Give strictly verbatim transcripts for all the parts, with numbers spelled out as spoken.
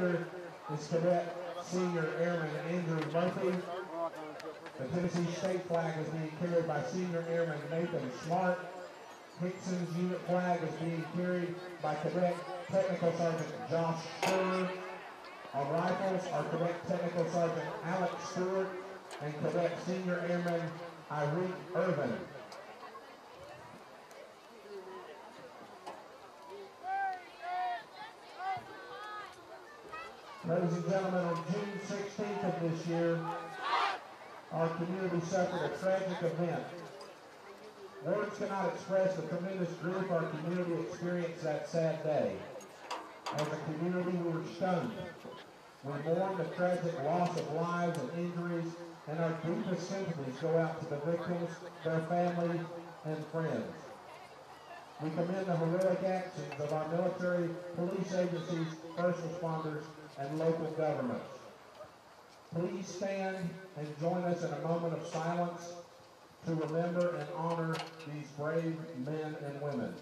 commander is Cadet Senior Airman Andrew Murphy. The Tennessee State flag is being carried by Senior Airman Nathan Smart. Hixson's unit flag is being carried by Cadet Technical Sergeant Josh Schur. On rifles are Cadet Technical Sergeant Alex Stewart and Cadet Senior Airman Irene Irvin. Ladies and gentlemen, on June sixteenth of this year, our community suffered a tragic event. Words cannot express the tremendous grief our community experienced that sad day. As a community, we were stunned. We mourn the tragic loss of lives and injuries, and our deepest sympathies go out to the victims, their families, and friends. We commend the heroic actions of our military, police agencies, first responders, and local governments. Please stand and join us in a moment of silence to remember and honor these brave men and women.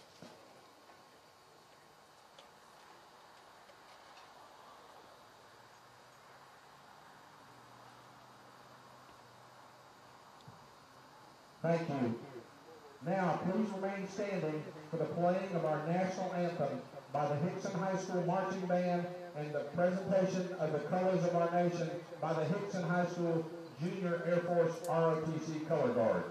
Thank you. Now, please remain standing for the playing of our national anthem by the Hixson High School Marching Band and the presentation of the colors of our nation by the Hixson High School Junior Air Force R O T C Color Guards.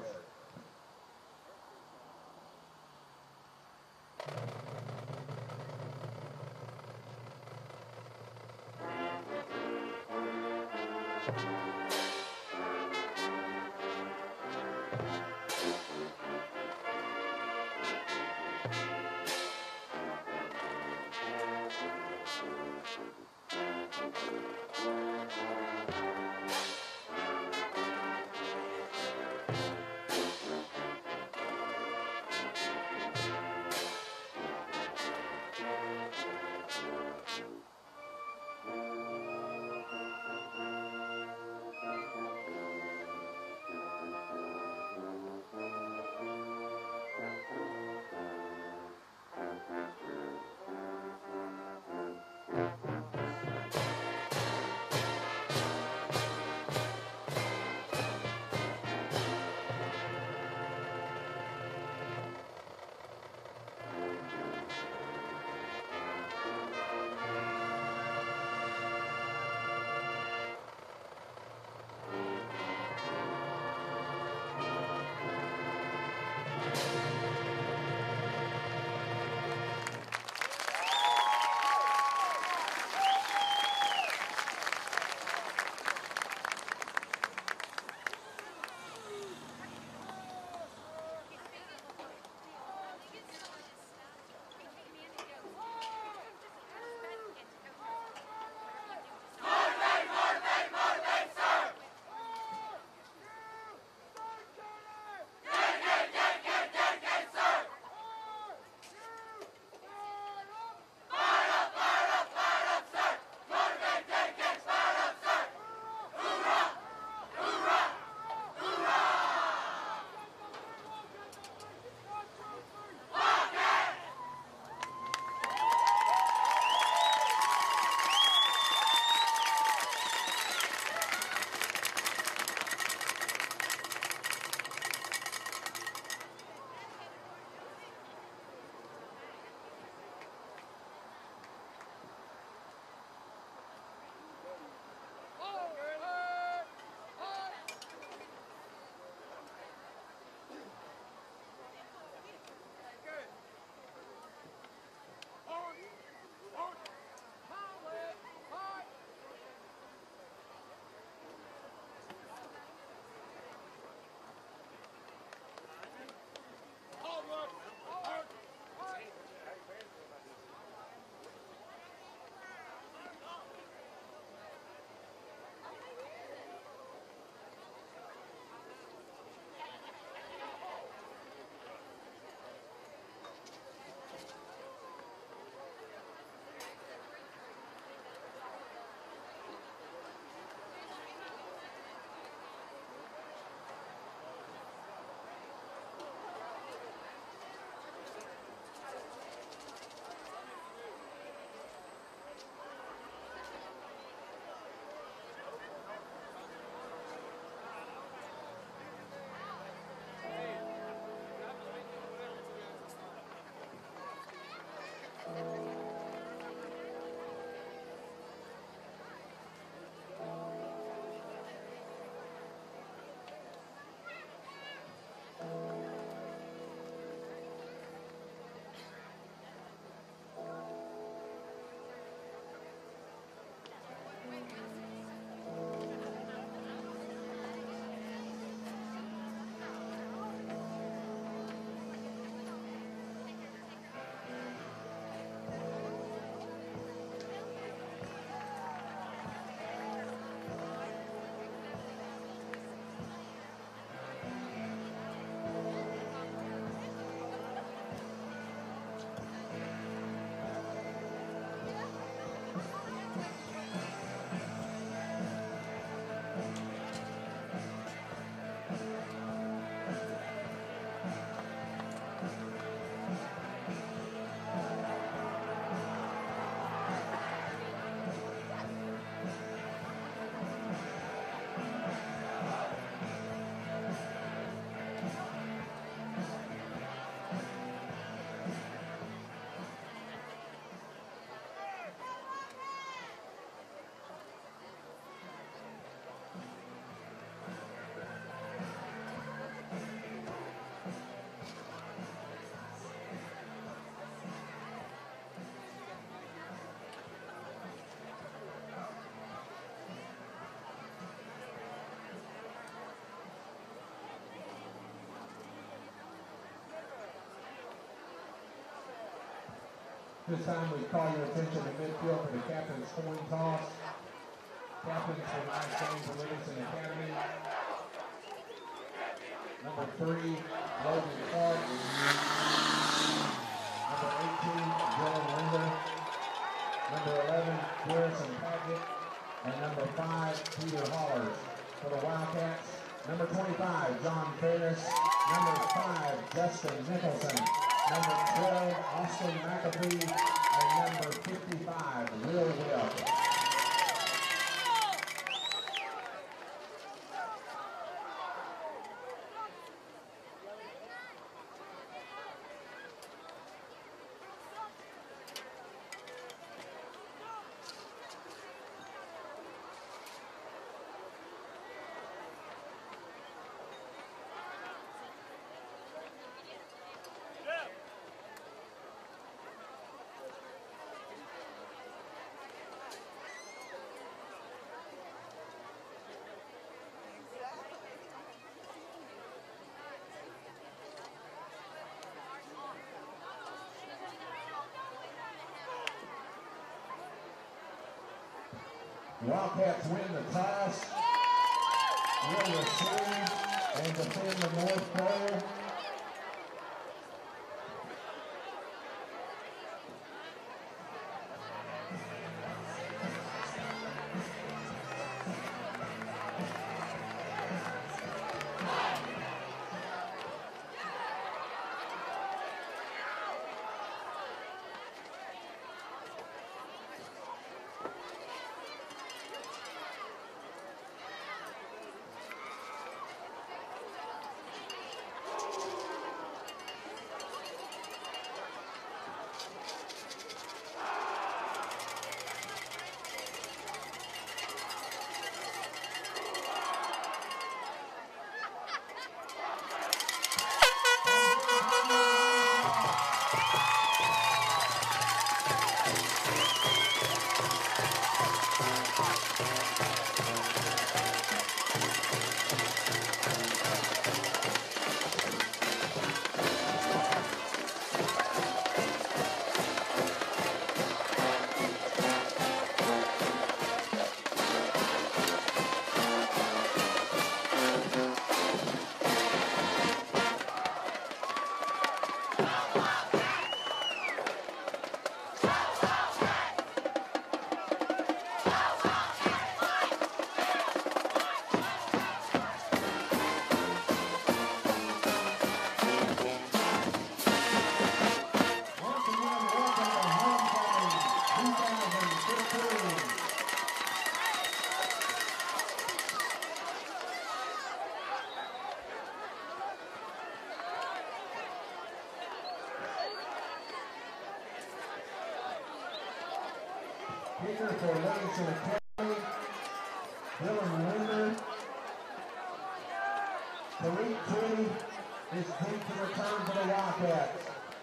This time we call your attention to midfield for the captain's coin toss. Captains for nine games for Livingston Academy. Number three, Logan Clark. Number eighteen, Dylan Linder. Number eleven, Garrison Paget. And number five, Peter Hollers. For the Wildcats, number twenty-five, John Ferris. Number five, Justin Nicholson. Number twelve, Austin McAfee. And number fifty-five, Will Webb. Wildcats win the toss, will receive, and defend the North Pole. Kicker for Livingston Academy, Dylan Linder. Tariq Twitty is deep to return for the Wildcats.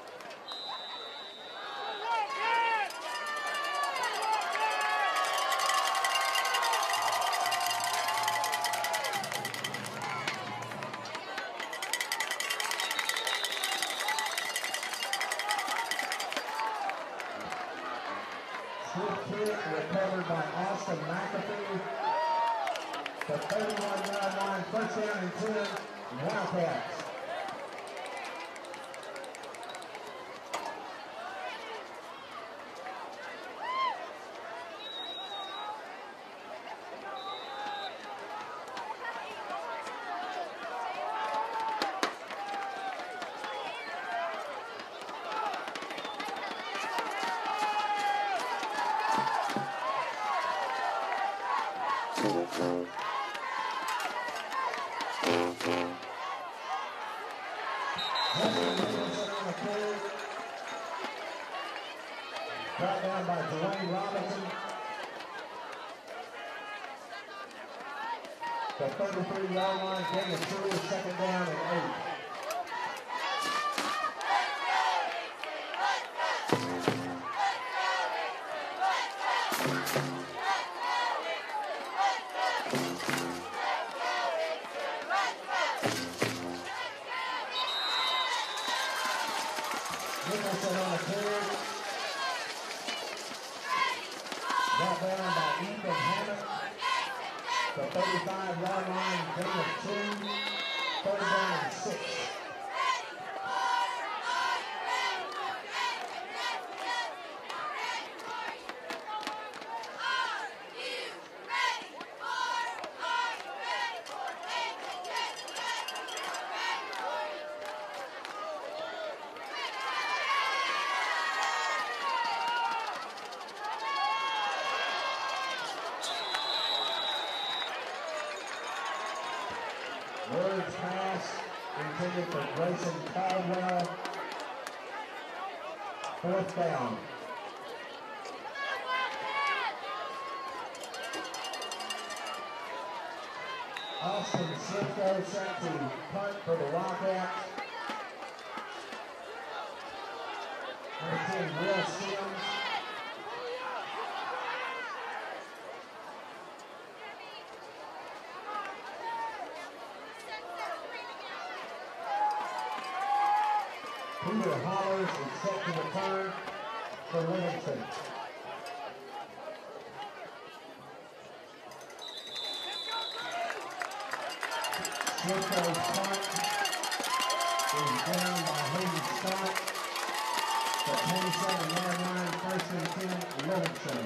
Swift kick recovered by Austin McAfee. The thirty-one yard line, first down and ten, Wildcats. Brought down by Dwayne Robinson. The thirty-three yard line, getting a two, second down and eight. Nicholson on the carry. down by Ethan Hammett. The thirty-five yard line, gain of two. Third down and six. Words pass intended for Grayson Caldwell. Fourth down. Austin Slisko set to punt for the Wildcats. Number ten, Will Sims. Peter Hollers is set to return for Livingston. Slisko's punt is down by Hayden Scott. The twenty-seven yard line, first and ten, Livingston.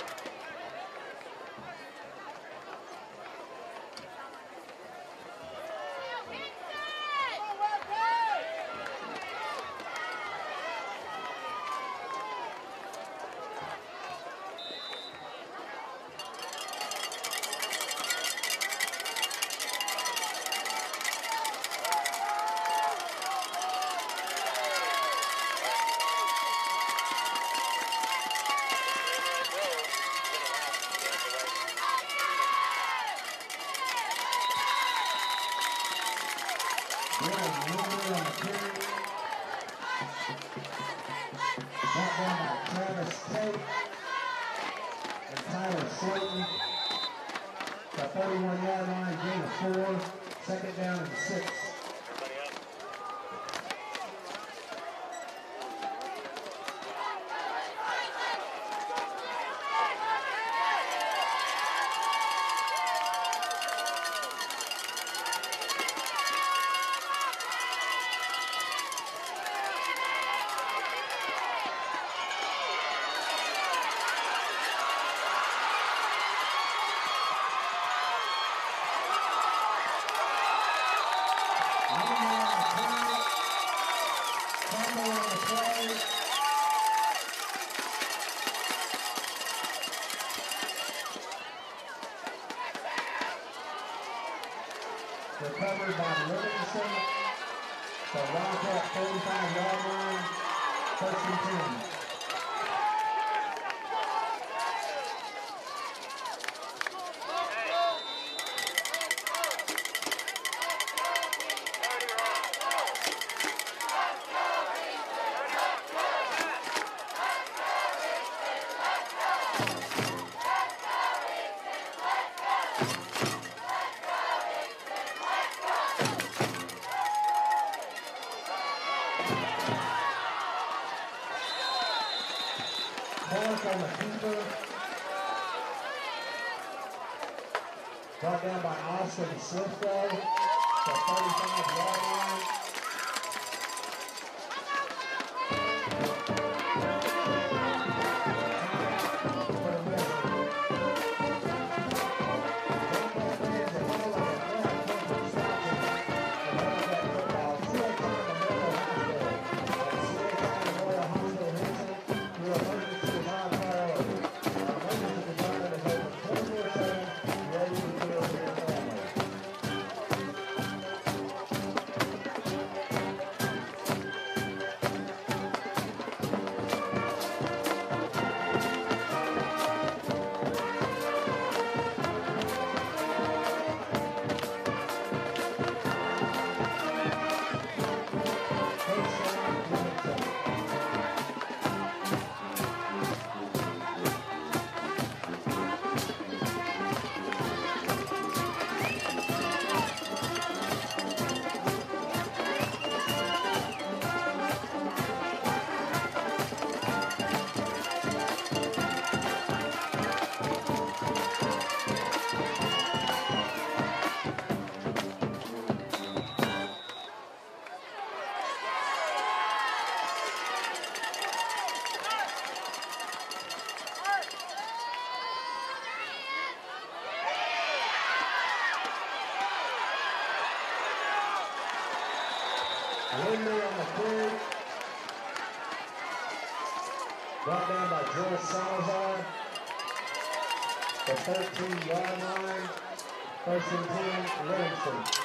thirty-one yard line, gain of four, second down and six. Recovered by Livingston. The Wildcat thirty-five yard line, first and ten. On the keeper. Brought down by Austin Slisko, the thirty-five yard line. Lindy on the carry. Brought down by Joel Salazar. The thirteen yard line. First and ten, Livingston.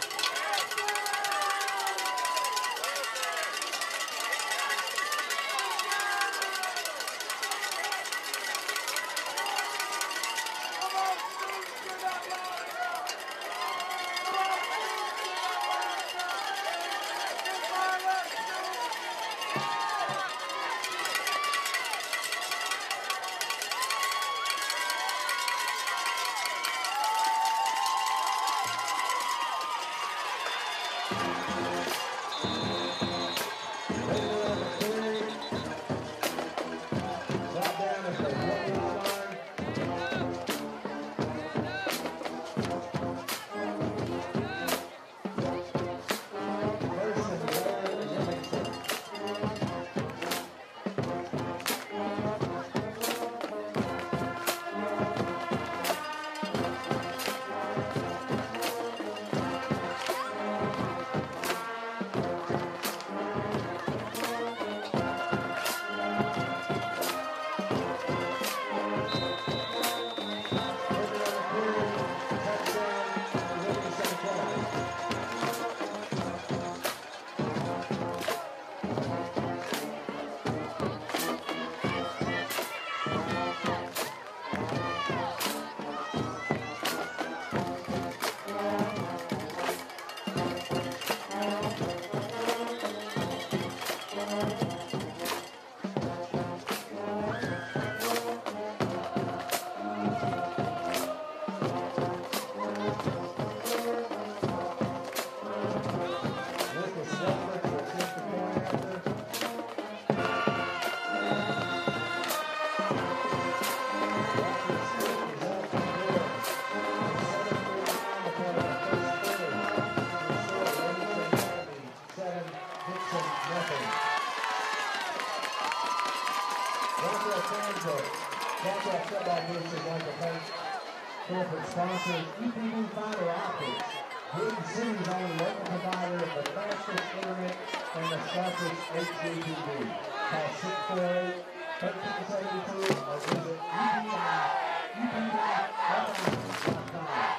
Wildcats football booth is like a thank corporate sponsors, E P D Fiber Optics, Big City's only local provider of the fastest internet and the sharpest H D T V. Call six four eight, one three seven two or visit E P I, E P I dot com.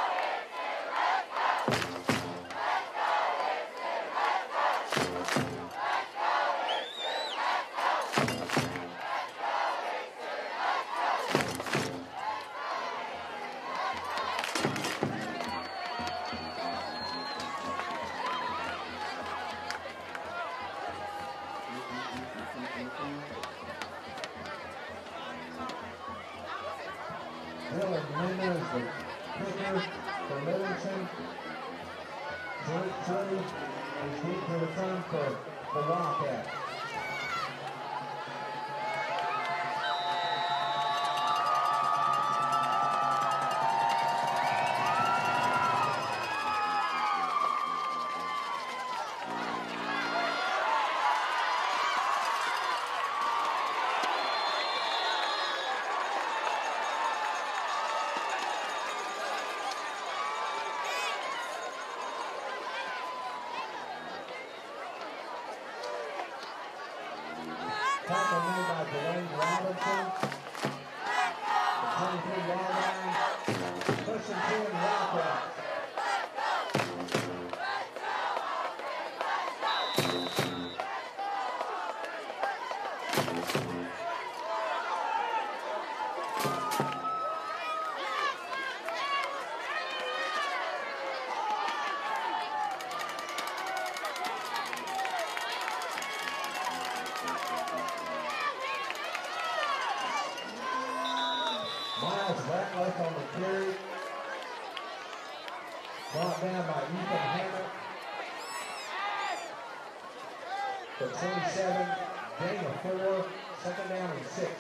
Dylan Linda is the kicker for Livingston. George Trey is deep to return for the Wildcats. Tackle made by Dwayne Robinson. The twenty-three yard line. First and ten, Wildcats. Miles Ratliff on the carry. Brought down by Ethan Hammett. The twenty-seven, gain of four, second down and six.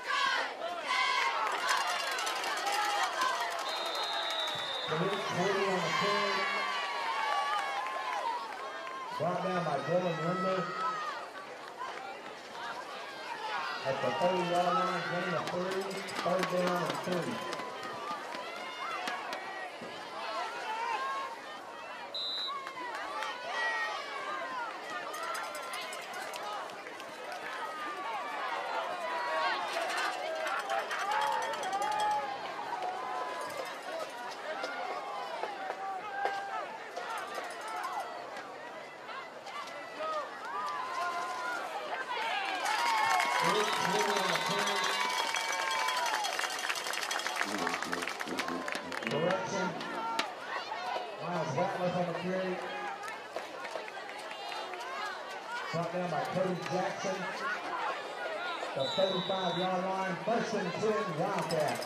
The forty Brought down by Dylan Rimler. At the thirty-yard line, gain of three, third down and three. Correction. Miles Ratliff on the carry. Brought down by Cody Jackson. The thirty-five-yard line. First and ten, Wildcats.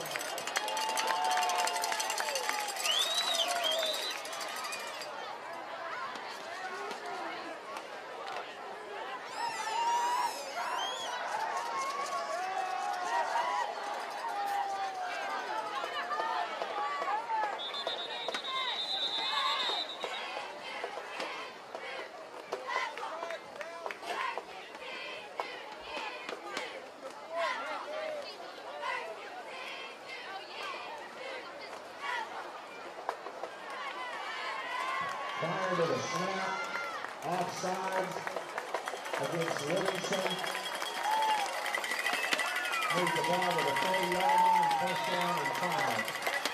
Prior to the snap, offsides against Livingston. Moves the ball to the forty-yard line, first down and five.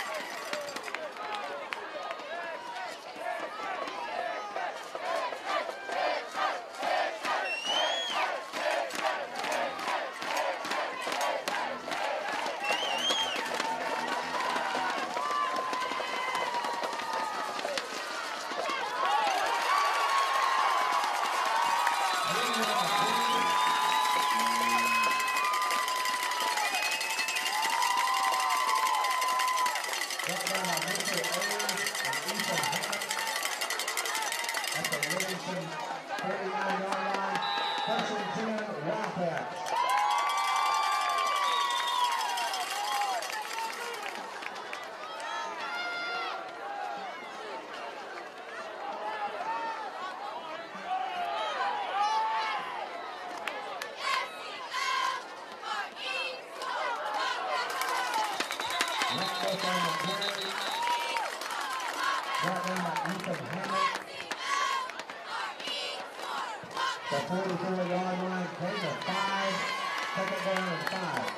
At the Livingston thirty-nine-yard line, first and ten, Wildcats. Ratliff on the carry. Brought down by Ethan Hammond. The forty-four-yard line, gain of five, second down and five.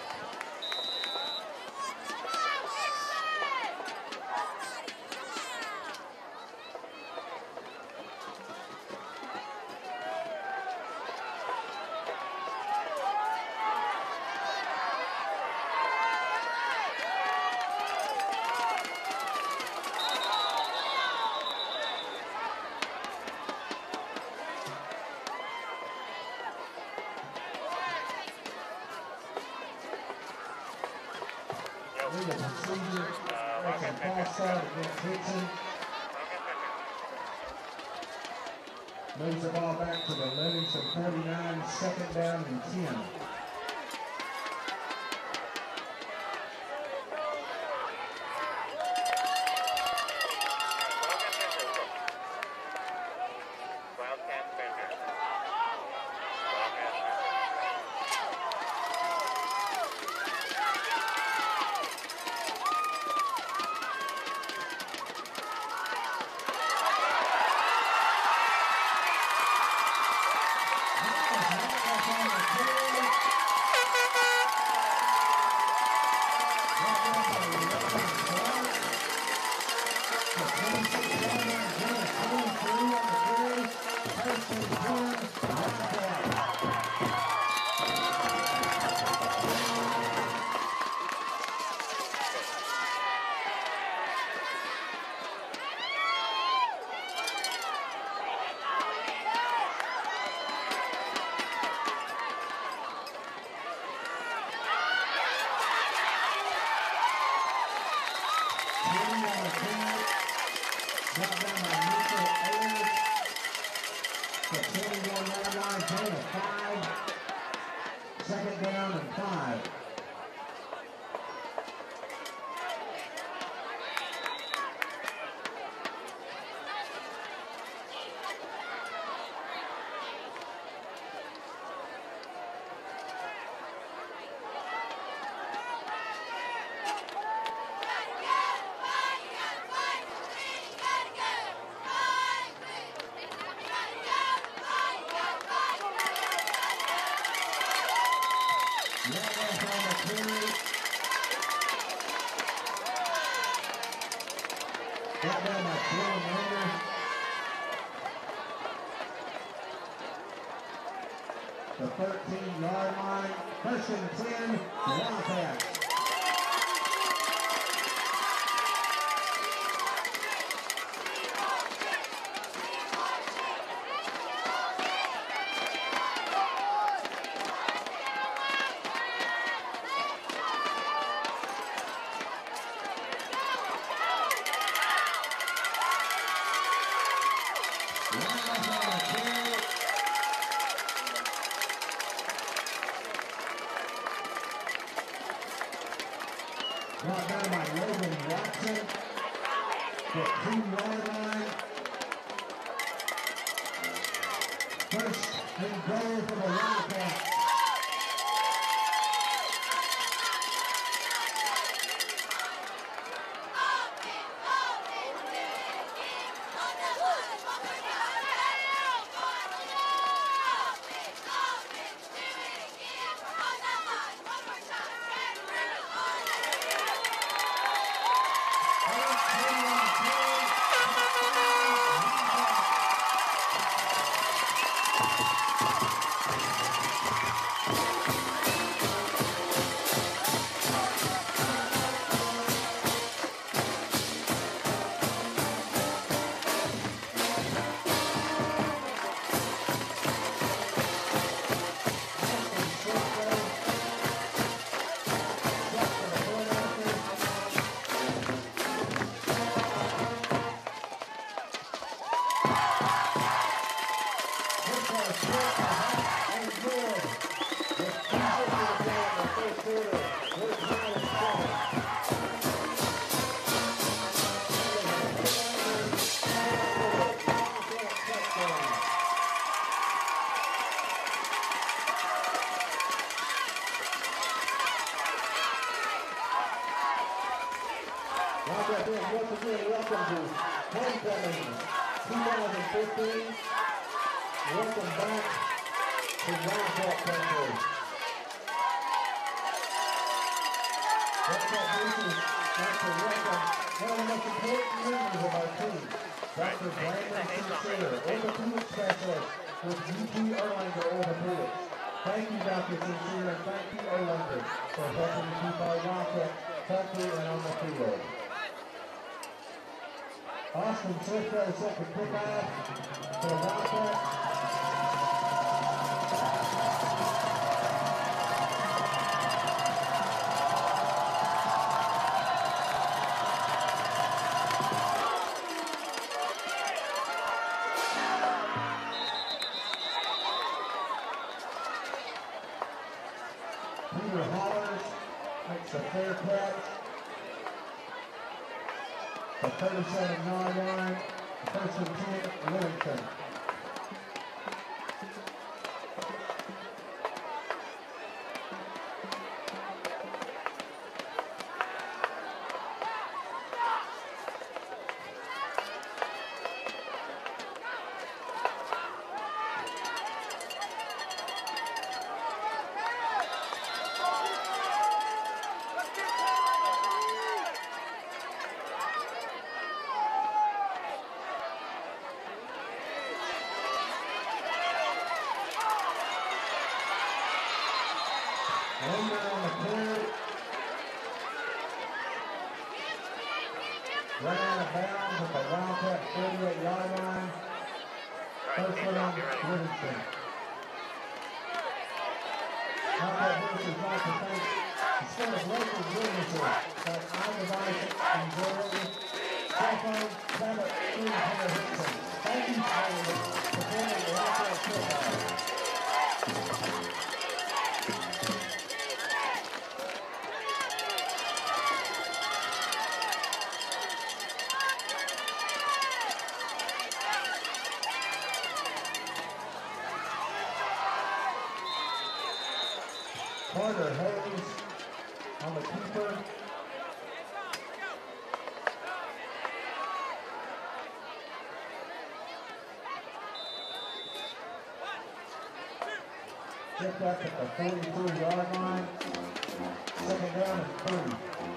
Lead the procedure, makes a false start against Hixson. Moves the ball back to the Livingston forty-nine, second down and ten. Randolph on the carry. Got down by Dylan Lander. The thirteen yard line. First and ten, Wildcats. Brought down by Livingston. The two-yard line. First and goal for the Wildcats. Once again, welcome to Homecoming twenty fifteen. Welcome back to Wildcat Country. Wildcat Nation wants to welcome one of the most important members of our team, Doctor Brandon Sincere, orthopedic specialist with U T Erlanger Orthopedics. Thank you, Doctor Sincere, and thank you, Erlanger, for helping to keep our Wildcat healthy and on the field. Austin Swift set the kickoff for the Wildcats. Peter Hollers makes a fair catch. The thirty-seven yard line, first and ten, Livingston. Lander on the carry. Ran out of bounds at the Wildcat thirty-eight yard line. First one on Livingston. Wildcat Businesses like to thank the state of local businesses like iDevice and Jewelry, cell phone, tablet, screen care Hixson. Thank you for supporting the Wildcat Football. Carter Hayes on the keeper. Picked up at the forty-two yard line. Second down and three.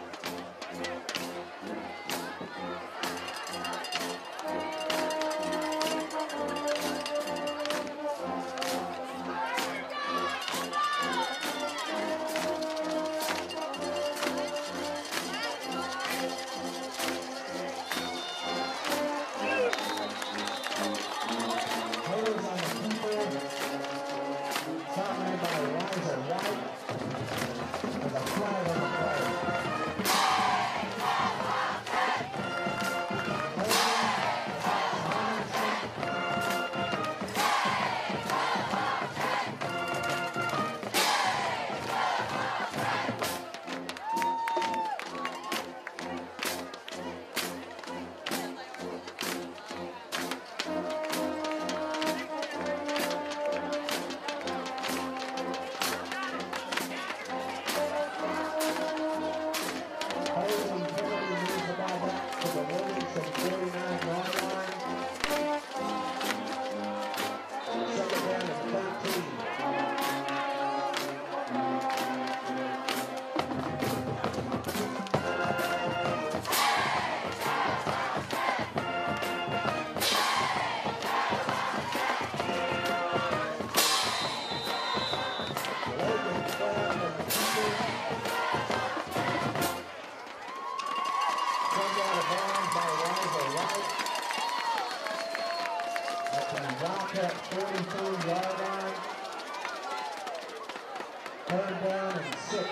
Wildcats forty-two yard line. Third down and six.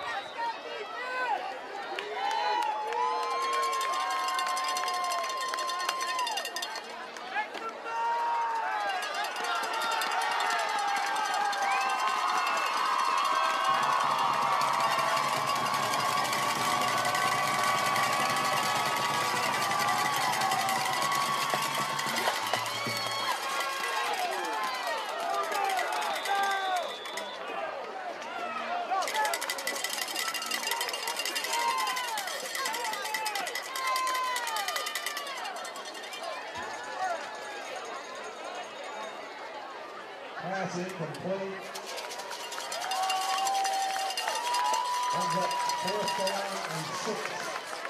Pass incomplete. Ends up fourth down and six.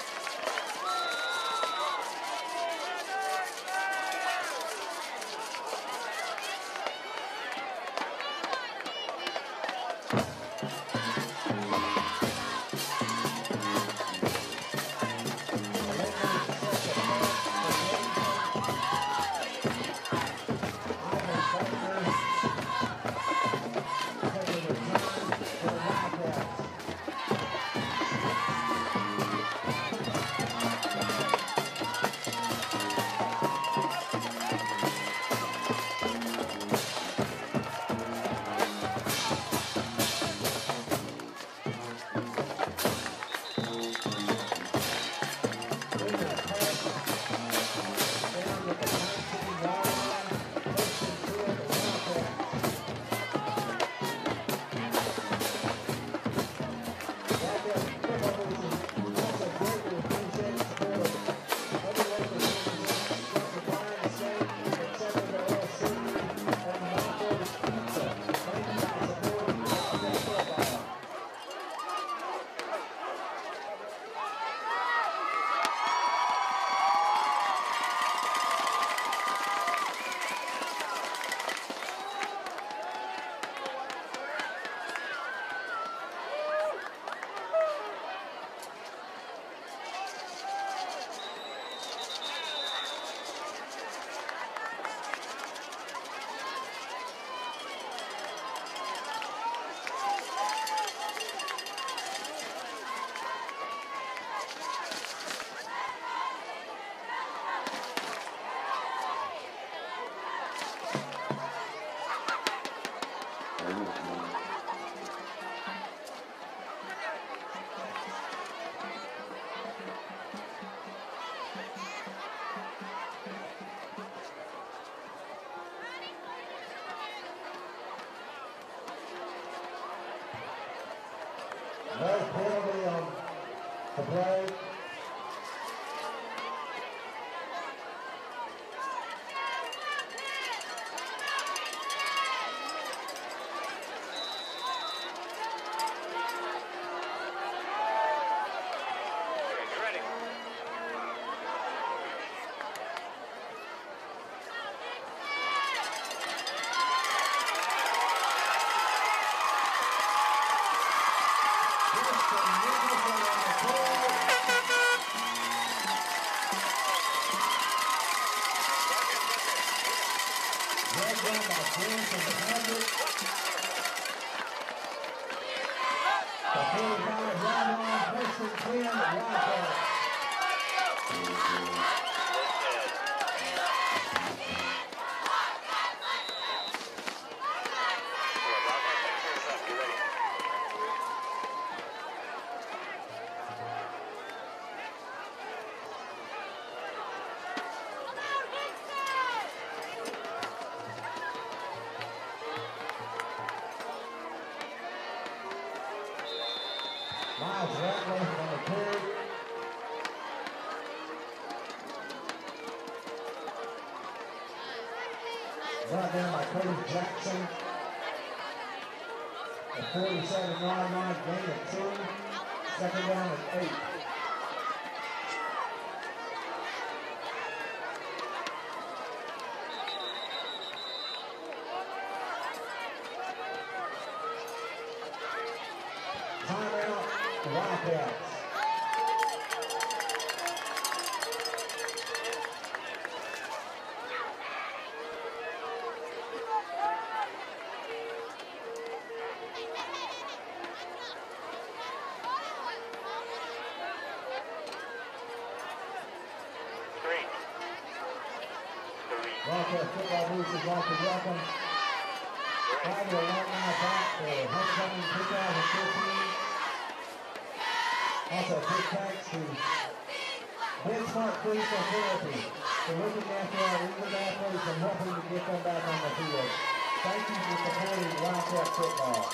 No penalty on the play. Brought down by Cody Jackson. The forty-seven yard line, gain of two. Second down at eight. Timeout, the Wildcats. Wildcat football booth is like to welcome all the alumni back for homecoming twenty fifteen. Also, big thanks to Benchmark Physical Therapy for looking after our injured athletes and helping to get them back on the field. Thank you for supporting Wildcat football.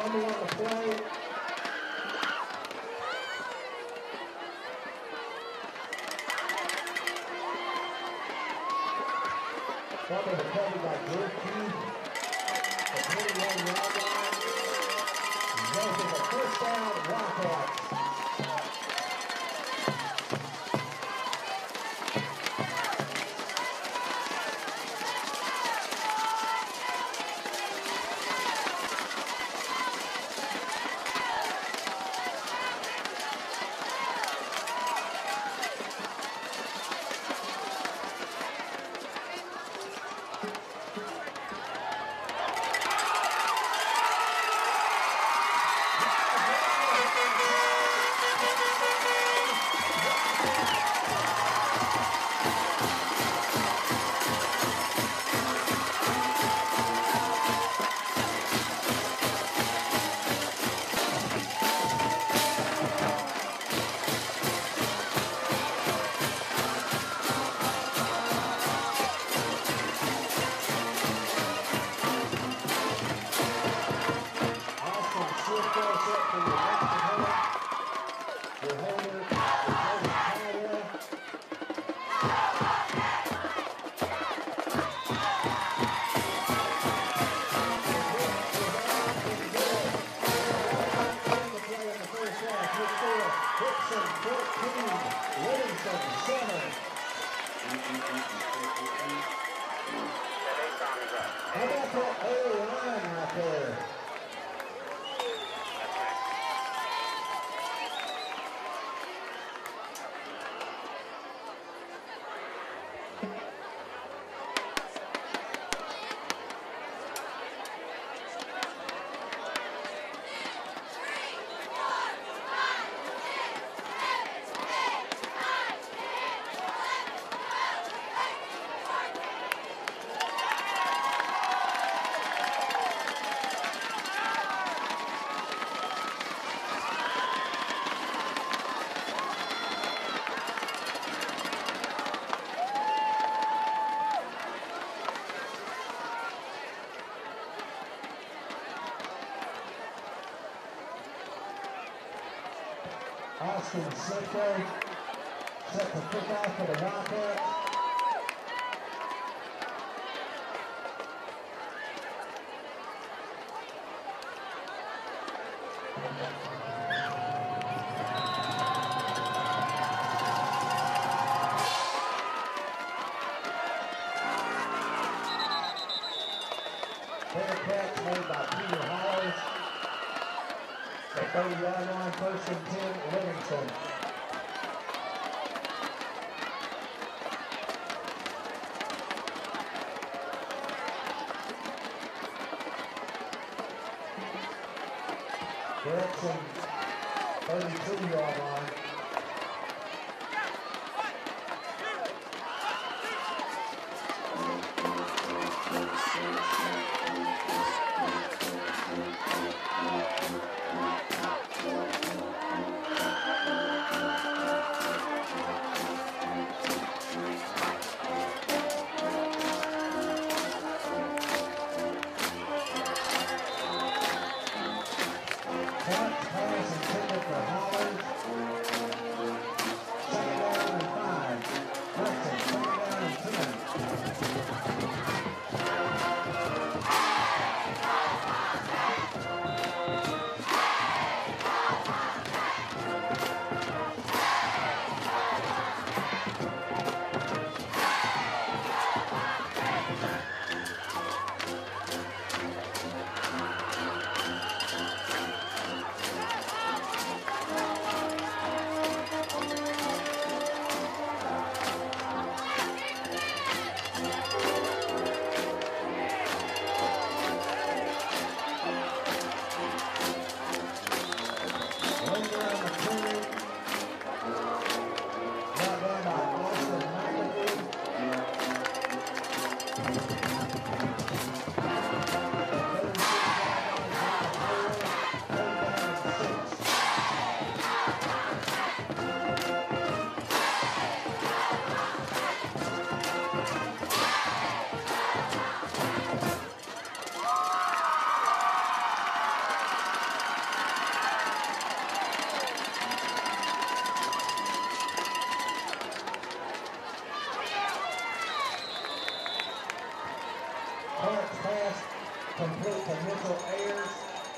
fumble on the play. Fumble recovered by Drew Keith. The twenty-one yard line. Resulting in a first down, Wildcats. Hixson fourteen, Livingston seven. How about that O line right there? Austin Sitko set to kick off for the Wildcats. Fair catch made by Peter Hollis. The thirty yard line, first and ten, Livingston. Jackson, thirty-two yard line. Pass intended for Hollers. pass complete to Mitchell Ayers.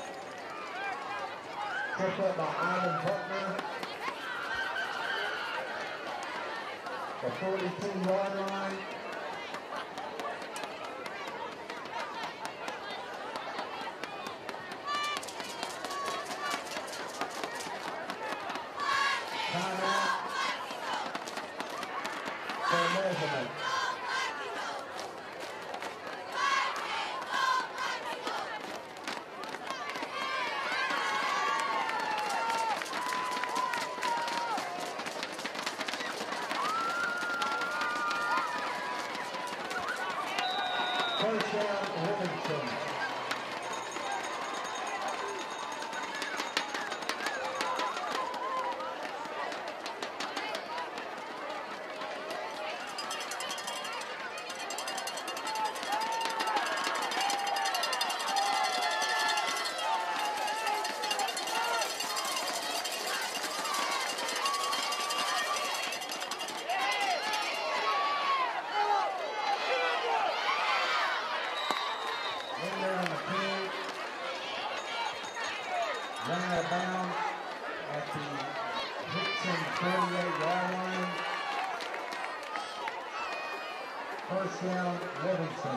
Picked up by Ivan Buckner. The forty-two yard line. Timeout for measurement. First down, Livingston. Run out of bounds at the Hixson thirty-eight yard line. First down, Livingston.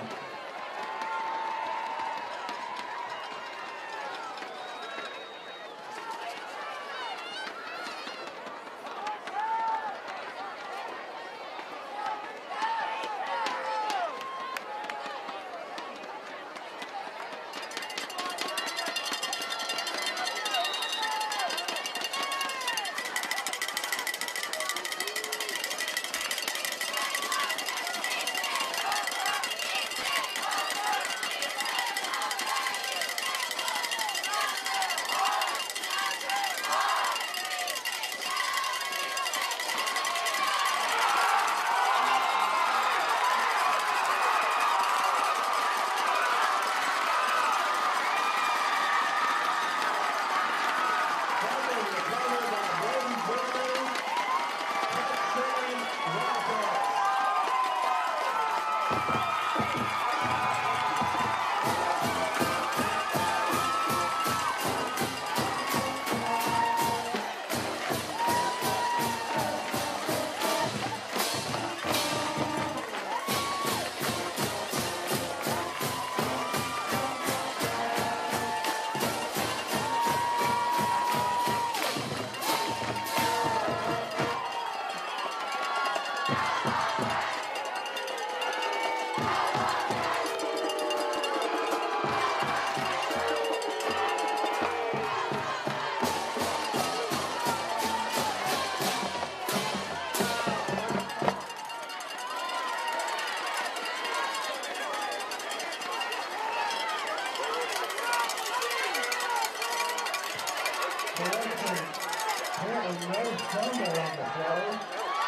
Apparently no fumble on the play.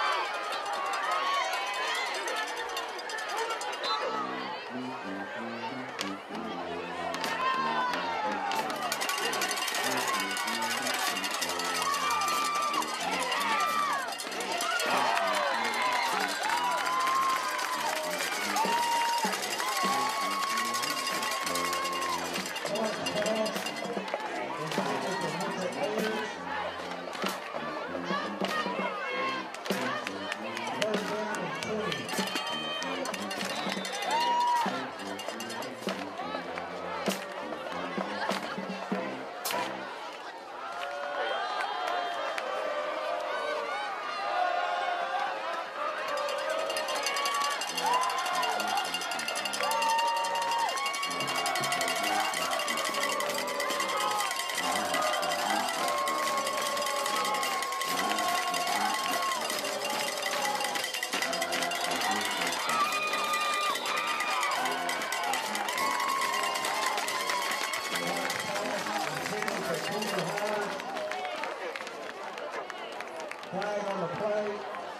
Flag on the play.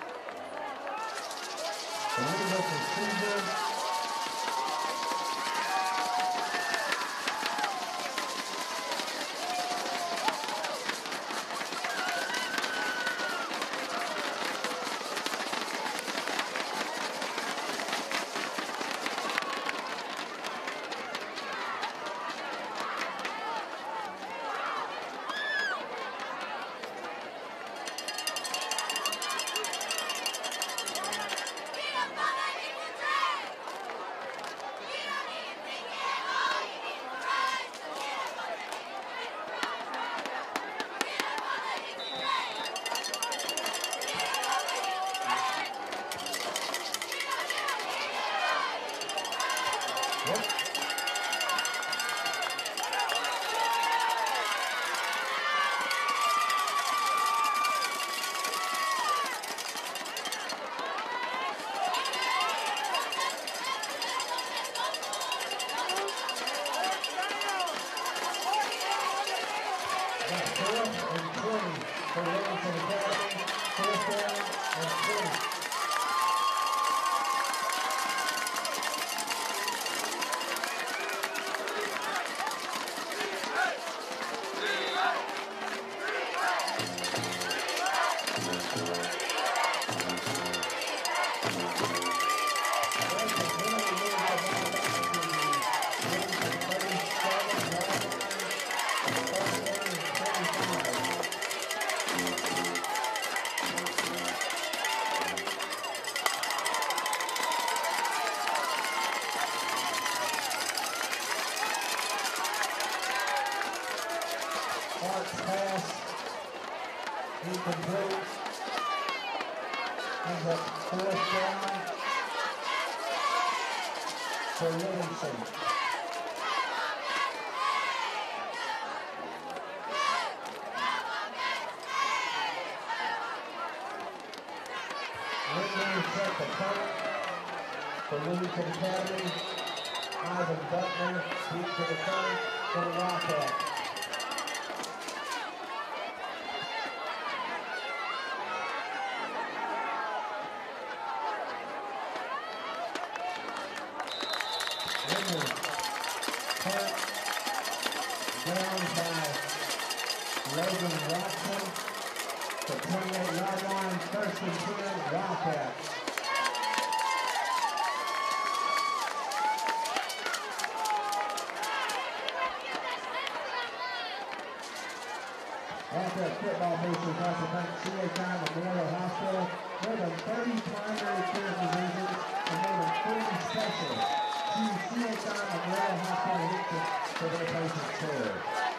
Illegal procedure. incomplete. Ends up fourth down for Livingston. Livingston set the punt for Livingston Academy. Ivan Butler deep to the punt for the Wildcats. First and ten, Wildcats. Wildcat football boosters also thank C H I Memorial Hospital. More than thirty primary care physicians and more than forty specialists choose C H I Memorial Hospital Hixson for their patient care.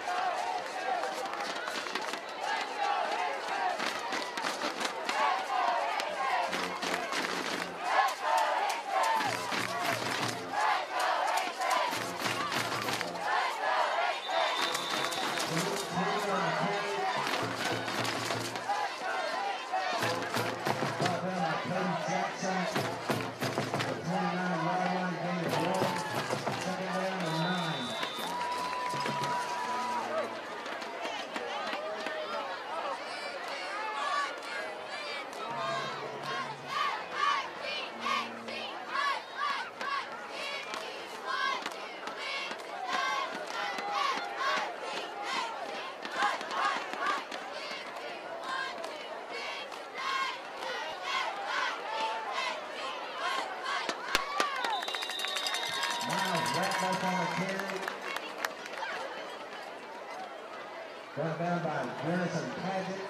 Brought down by Garrison Paget.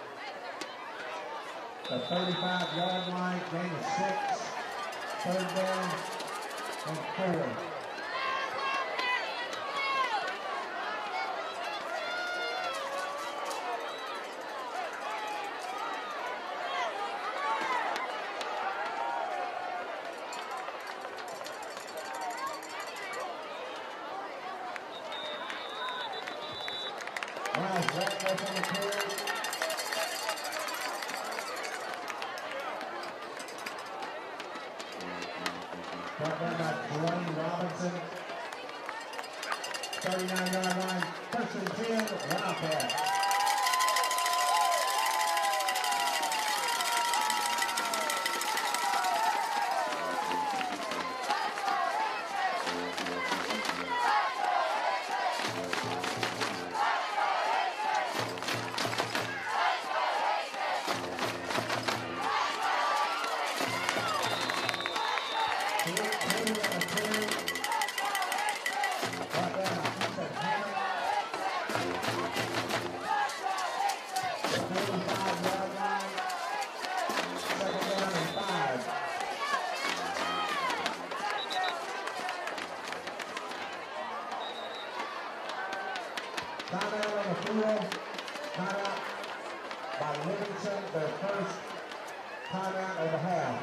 The thirty-five yard line, gain of six, third down and four. Miles Ratcliffe on the carry. Brought down by Dwayne Robinson. thirty-nine yard line, first and ten, Wildcats. Timeout on the field, timeout by Livingston, their first timeout of the half.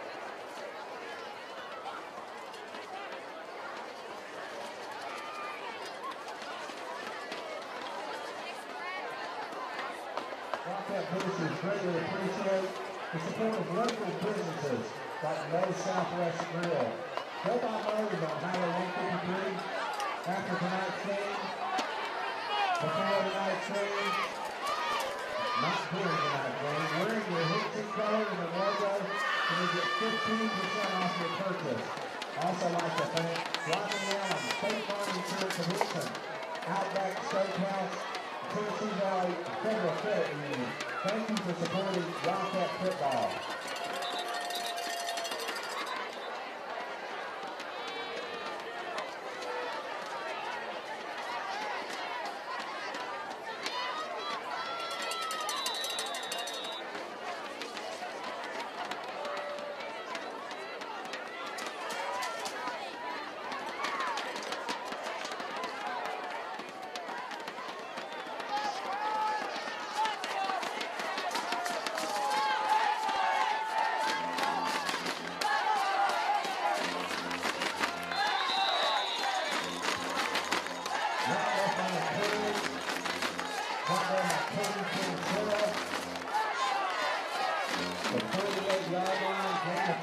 Wildcat boosters greatly appreciate the support of local businesses like Lowe's Southwest Grill. Go by Lowe's on Highway one fifty-three after tonight's game. Before tonight's game, not during tonight's game, wearing your Hixson color and the logo, and you get fifteen percent off your purchase. Also like to thank Rodney Allen, State Farm Insurance of Hixson, Outback Steakhouse, Tennessee Valley Federal Credit Union. Thank you for supporting Wildcat football.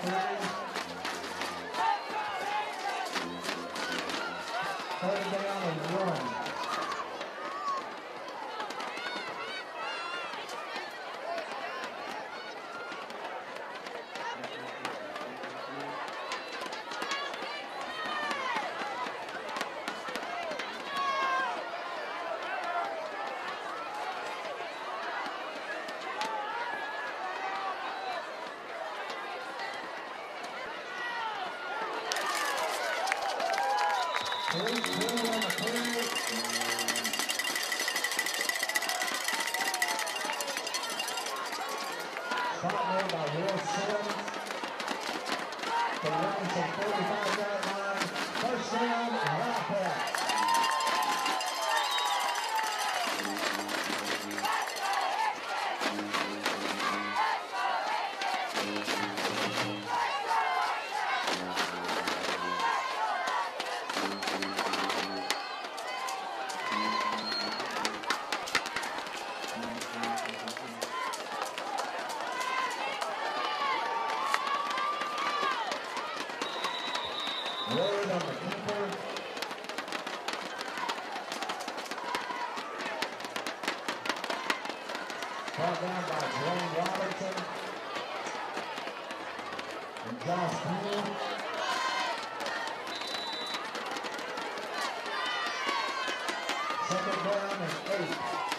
three. Third down and one. Shot by Hixson. The Livingston forty-five yard line. First down, Wildcats. Word on the keeper. Brought down by Dwayne Robertson and Josh Payne. Second down and eight.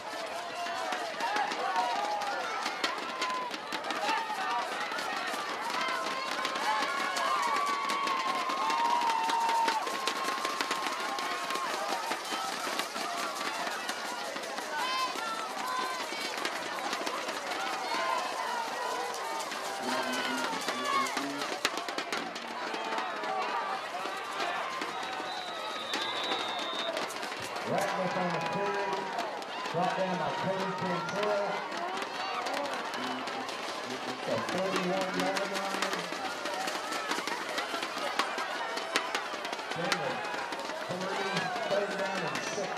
Ratliff on the carry, brought down by Cody Cantrell. The thirty-one yard line. Then the three, third down and six.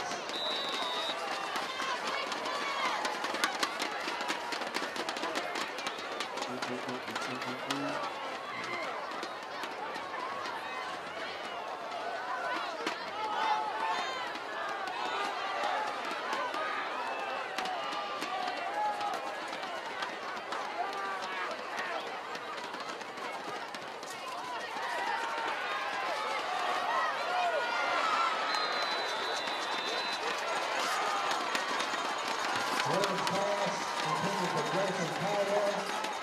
Williams pass continues to Grayson Caldwell.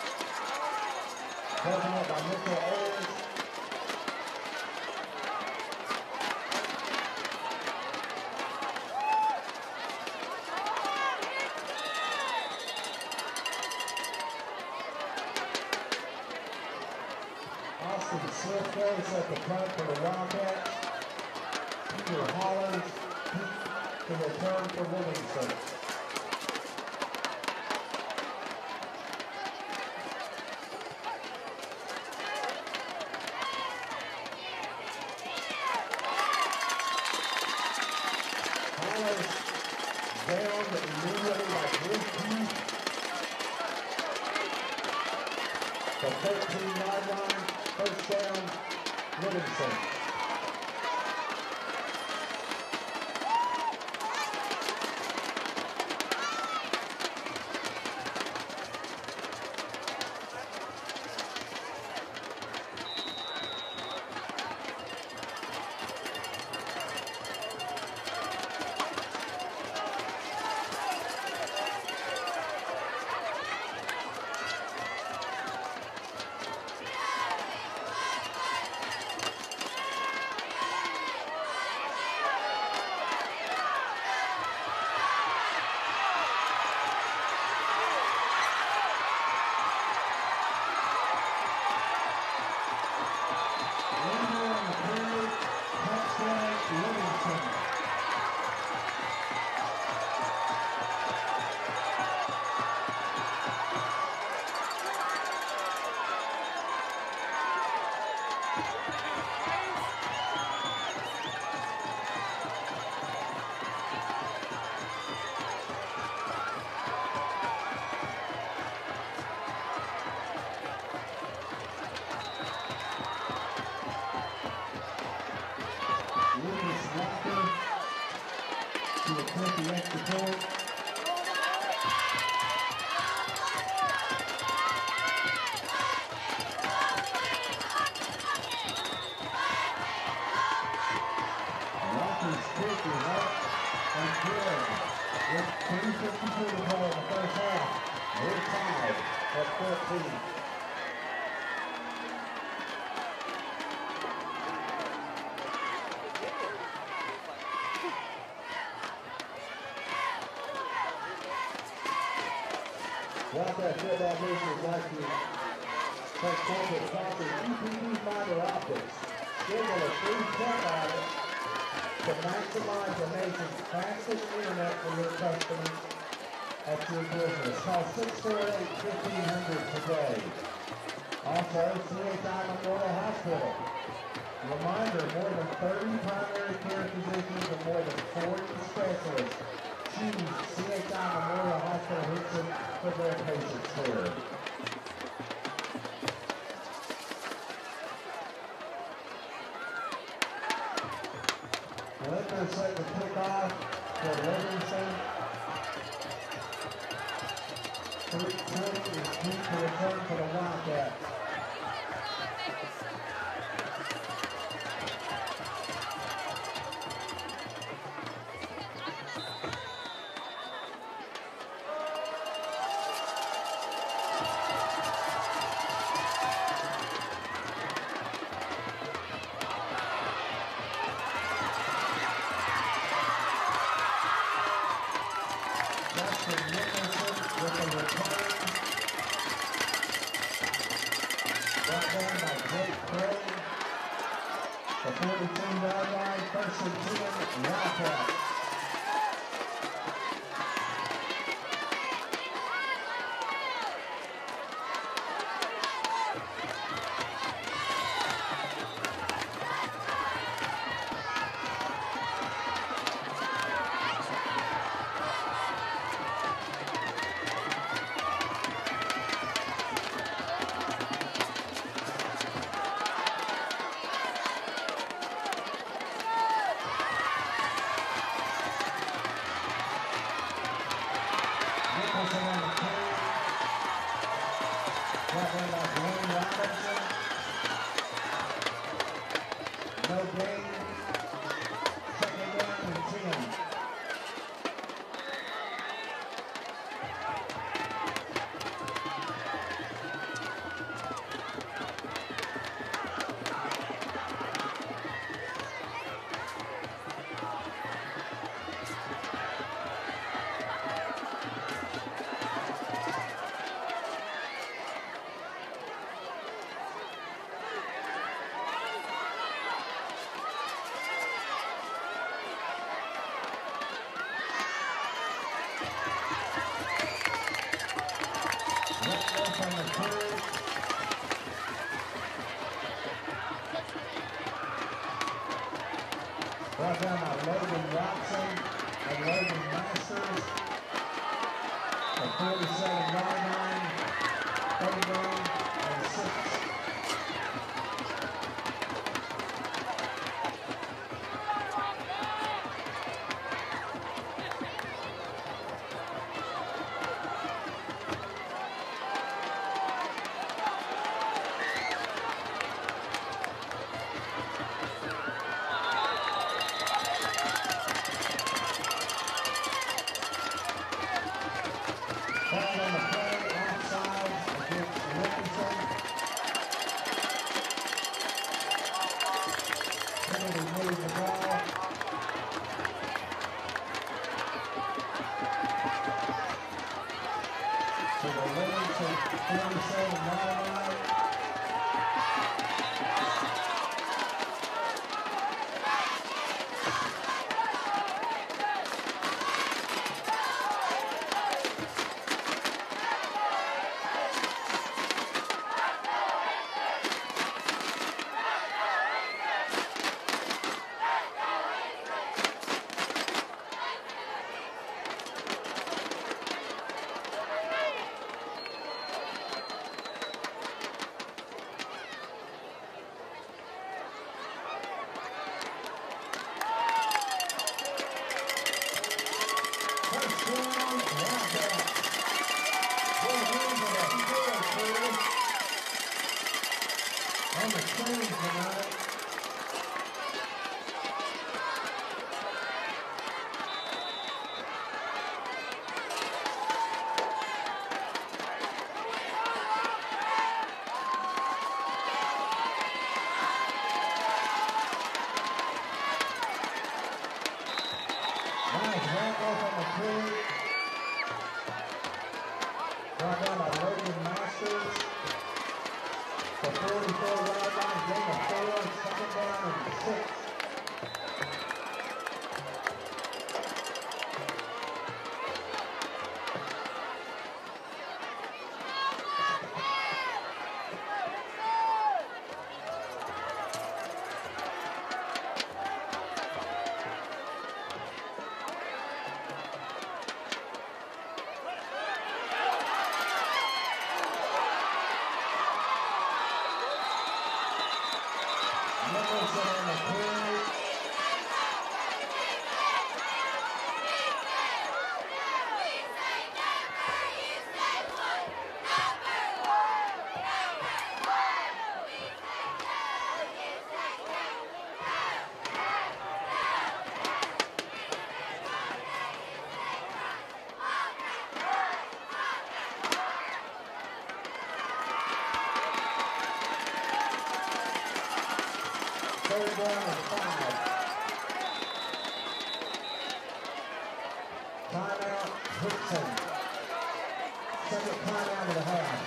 Broken up by Mitchell Ayers. Austin Swift goes at the front for the Wildcats. Peter Hollers to return for Livingston. Down immediately by Bruce Keith. The thirteen yard line, first down, Livingston. point. Rocky's kick is up and good. With two fifty-two to go in the first half. We're tied at fourteen. Wildcat football nation would like to thank corporate sponsors U P B Fiber Optics. Schedule a free check audit to maximize the nation's fastest internet for your customers at your business. Call six four eight, fifteen hundred today. Also, C H I Memorial Hospital. Reminder, more than thirty primary care physicians and more than forty specialists choose C H I Memorial Hospital Hixson for their patient care. Livingston set the kickoff for Livingston. three twenty is due to return for the Wildcats. Brought down by Logan Watson and Logan Masters. A forty-seven yard line, thirty-nine and six. Foul on the play, offside against Livingston. change tonight. Nice handle from the crew. Brought down by Logan Masters. The forty-four yard line, gain of four, second down and six. Third down and five. Timeout, Hixson. Second timeout of the half.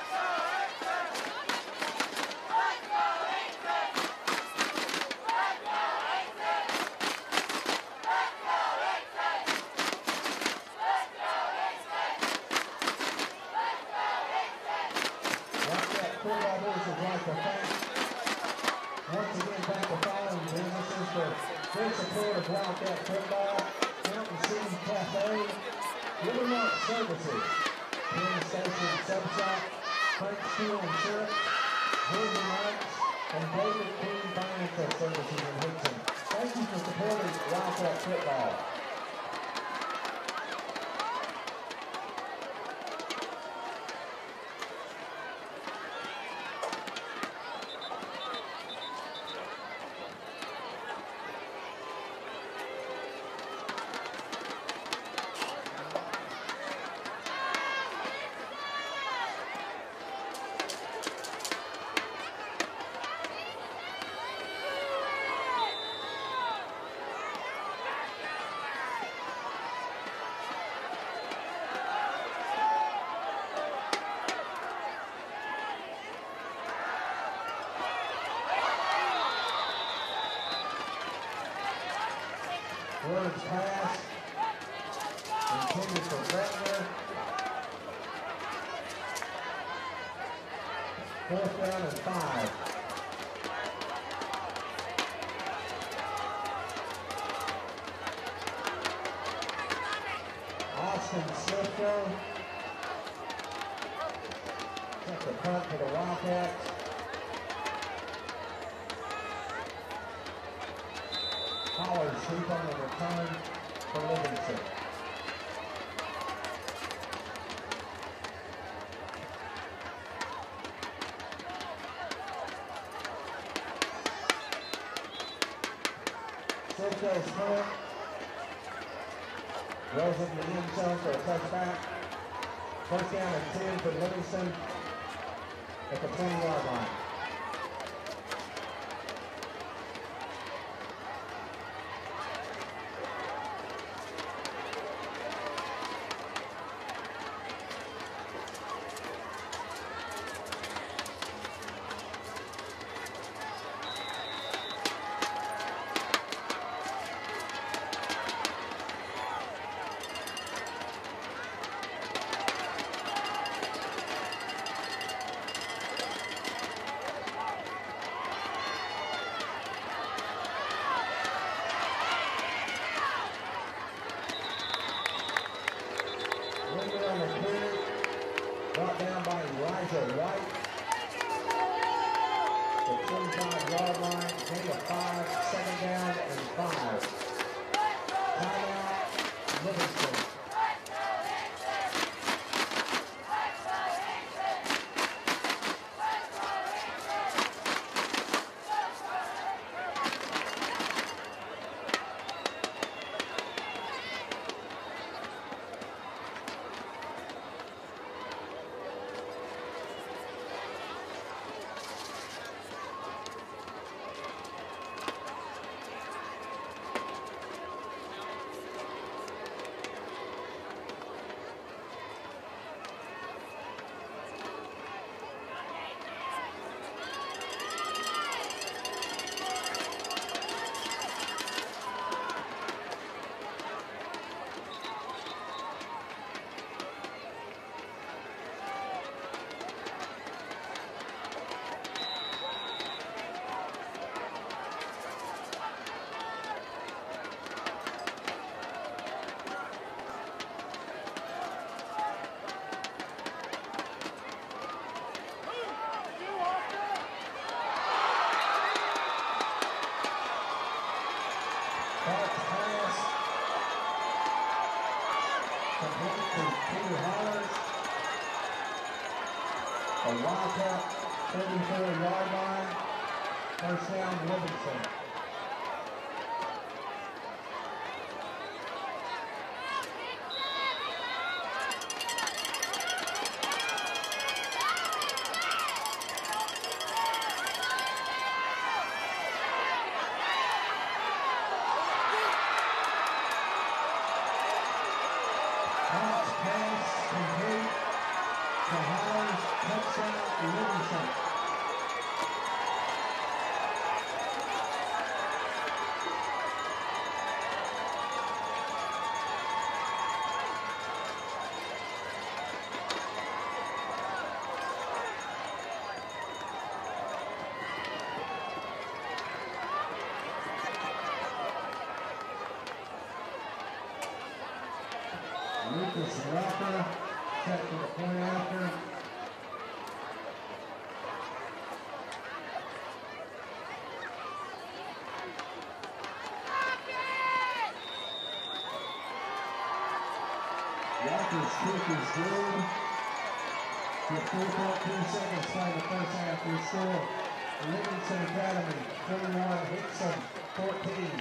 Wildcat football boys would like to thank once again thank the following businesses for great support of Wildcat football: Mountain City Cafe, Livingston Services, Penn Station Sub Shop, Frank Steel Insurance, Virgin Marks, and David King Financial Services in Hixson. Thank you for supporting Wildcat football. Words pass. Intended for Gretner. Fourth down and five. Austin Sifko. That's the punt for the Wildcats. Pollard sweep on the return for Livingston. Sifko's punt. Rolls into the end zone for a touchback. First down and ten for Livingston at the twenty yard line. Brought down by Elijah White. The twenty-five yard line, gain of five, second down and five. Timeout, Livingston. First down, Livingston. Rapper, set for the point after. Rapper's kick is good. With four point two seconds playing the first half, we score. Livingston Academy, twenty-one, Hixson, fourteen.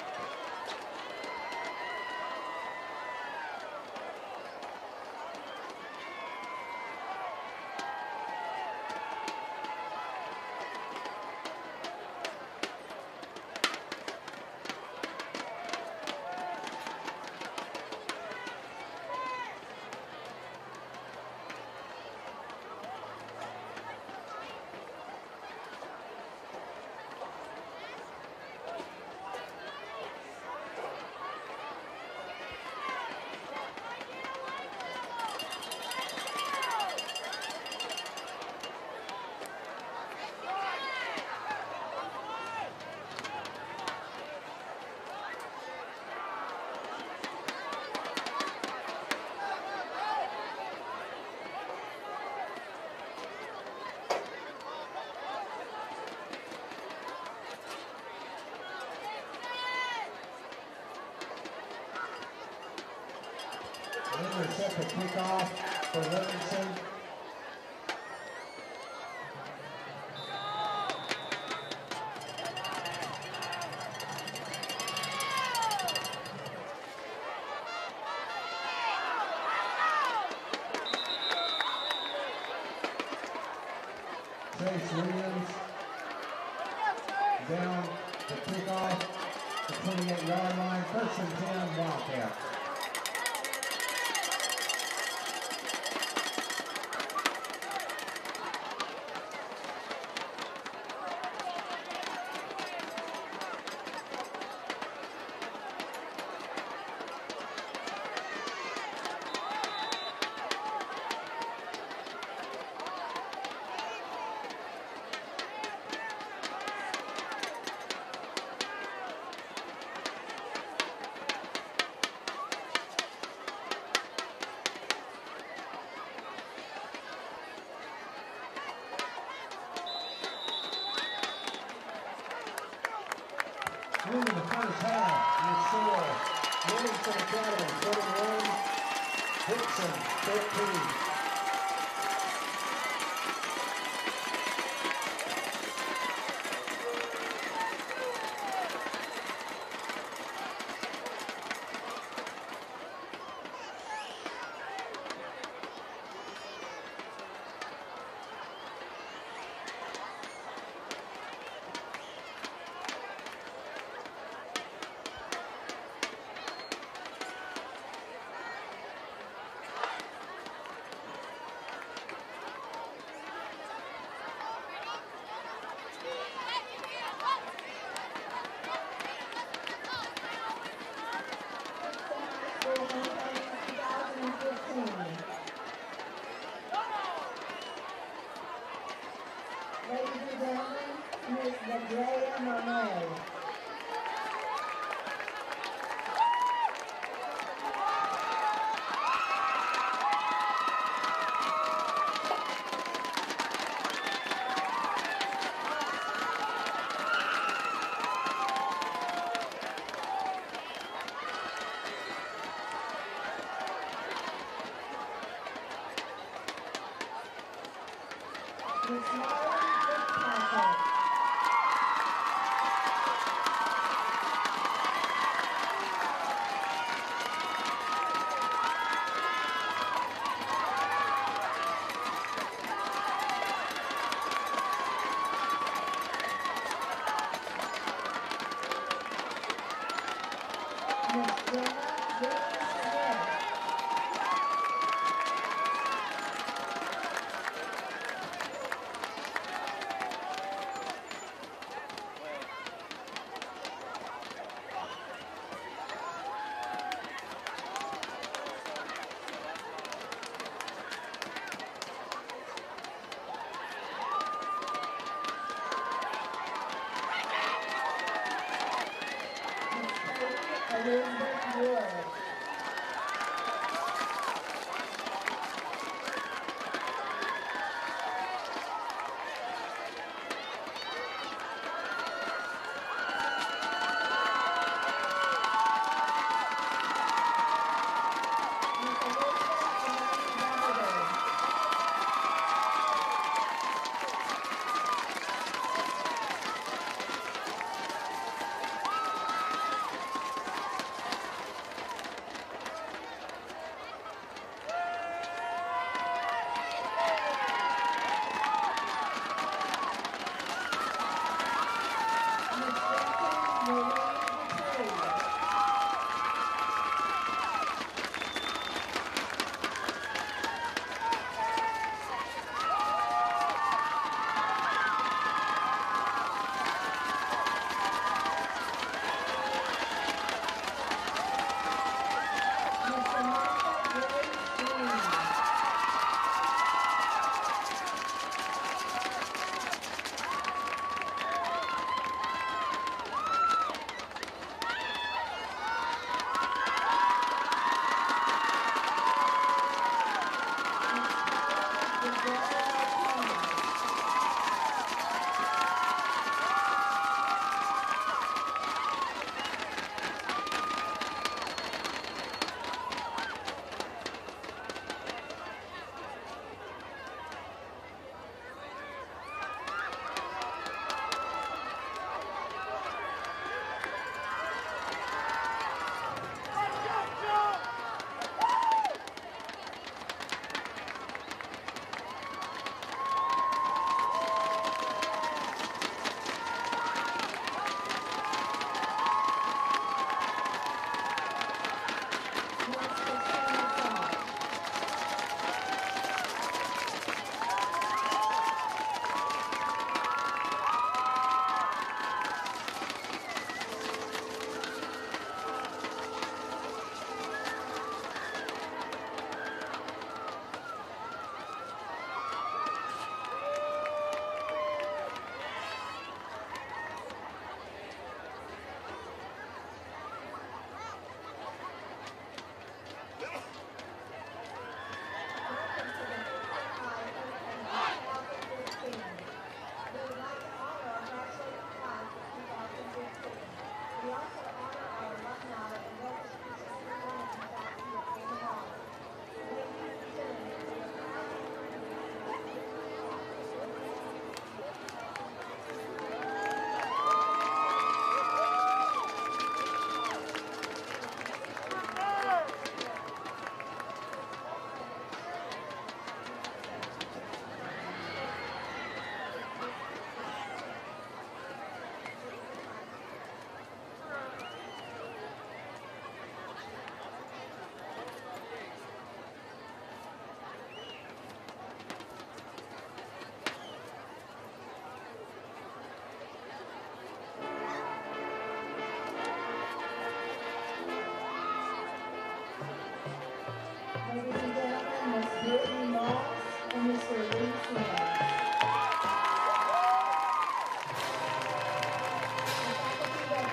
Set the kickoff for Livingston. Chase Williams down the kickoff, the twenty-eight yard line, first and ten, Wildcats. In the first half, you score Livingston Academy twenty-one, Hixson thirteen. Ladies and gentlemen, Miss Andrea Monet. Miss Molly Fitzpatrick.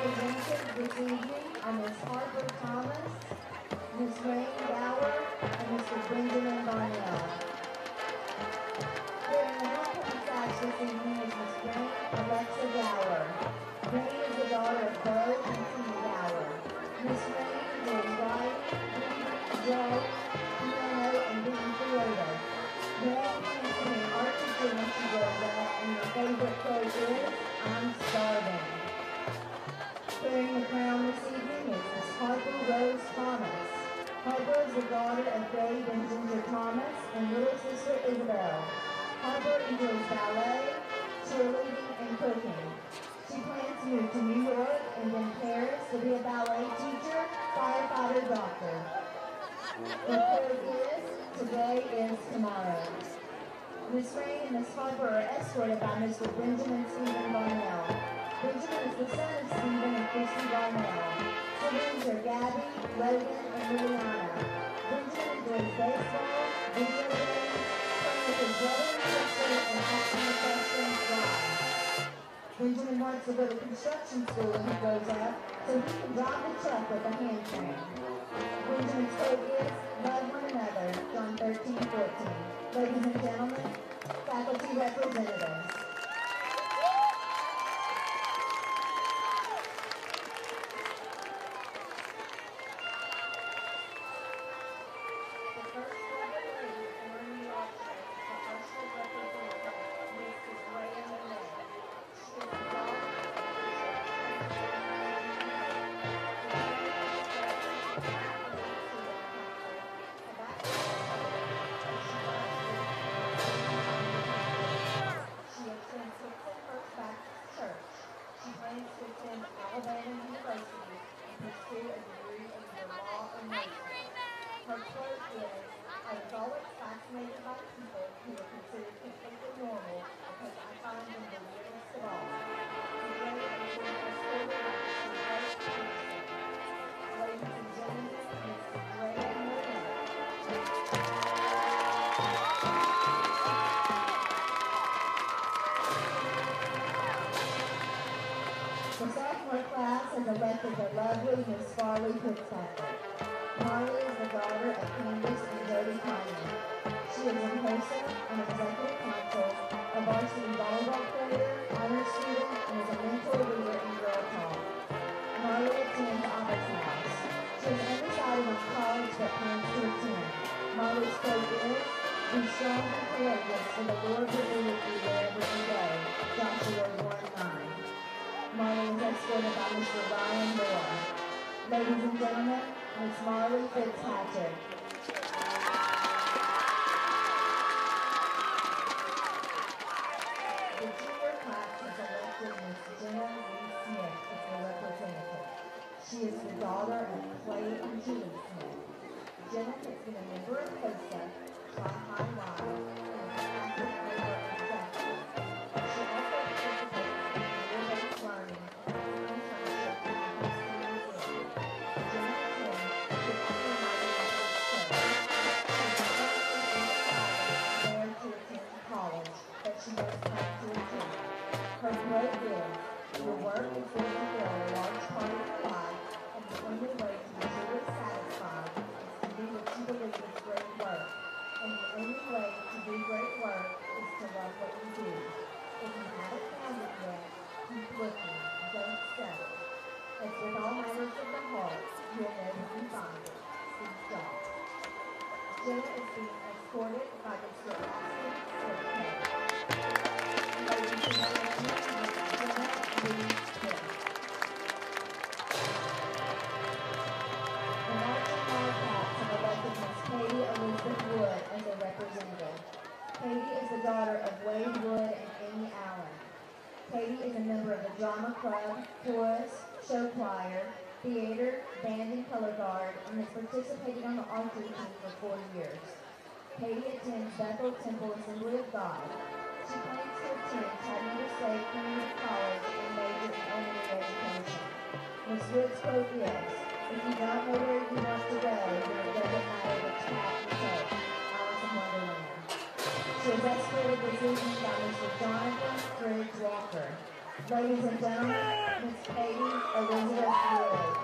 Representatives this evening are Miz Harper Thomas, Miz Rain Gower, and Mister Benjamin Barnell. During the homecoming sash this evening is Miss Rain Alexa Gower. Rain is the daughter of Bo and Tina Gower. Miss Rain enjoys writing, reading, drawing, piano, and being creative. Rain plans to be an art teacher when she grows up, and her favorite quote is, "I'm starving." Carrying the crown this evening is Miss Harper Rose Thomas. Harper is the daughter of Dave and Ginger Thomas and little sister Isabel. Harper enjoys ballet, cheerleading, and cooking. She plans to move to New York and then Paris to be a ballet teacher, firefighter, doctor. The quote is, "Today is tomorrow." Miss Rain and Miss Harper are escorted by Mister Benjamin Stephen Barnell. Benjamin is the son of Stephen and Christy Barnell. Siblings are Gabby, Logan, and Liliana. Benjamin enjoys baseball, video games, playing with his brother and sister, and asking the questions why. Benjamin wants to go to construction school when he grows up, so he can drive the truck with a hand crane. Benjamin's quote is, "Love one another," John thirteen fourteen. Ladies and gentlemen, faculty representatives. The sophomore class has elected the lovely Miss Farley Fitzpatrick. Marley is the daughter of Candace and Jody Conley. She is in Hixson, an executive council, a varsity volleyball player, honor student, and is a mentor leader in Girl Talk. Marley attends Office House. She is undecided on college but plans to attend. Marley's quote is, "Be strong and courageous, for the Lord will be with you wherever you go." Joshua one nine. Marley is escorted by Mister Ryan Moore. Ladies and gentlemen, Miss Marley Fitzpatrick. The junior class has elected Miss Jenna Lee Smith as the representative. She is the daughter of Clay and Julie Smith. Jenna has been a member of COSA, Tri-High Live, and is an active member of executive. She also participates in career-based learning and has an internship with the Hixson Museum. Jenna attends Hixson United Methodist Church. She is currently undecided where to attend college, but she does plan to attend. Her quote is, "Your work is going to fill a large part of your life, and the only way to be truly satisfied is to do what you believe is great work. And the only way to do great work is to love what you do. If you haven't found it yet, keep looking, don't settle. As with all matters of the heart, you'll know when you find it." Steve Jobs. Jenna is being escorted by Mister Austin Smith. Ladies and gentlemen, Miss Jenna Lee Smith. The Marching Wildcats have elected Miss Katie Elizabeth Wood as a representative. Katie is the daughter of Wade Wood and Amy Allen. Katie is a member of the drama club, chorus, show choir, theater, band, and color guard, and has participated on the archery team for four years. Katie attends Bethel Temple Assembly of God. She plans to attend Chattanooga State Community College and major in elementary education. Miss Wood's quote is, "If you don't know where you want to go, then it doesn't matter which path you take." Alice in Wonderland. She is escorted this evening by Mister Jonathan Fridge Walker. Ladies and gentlemen, Miss Katie Elizabeth Wood.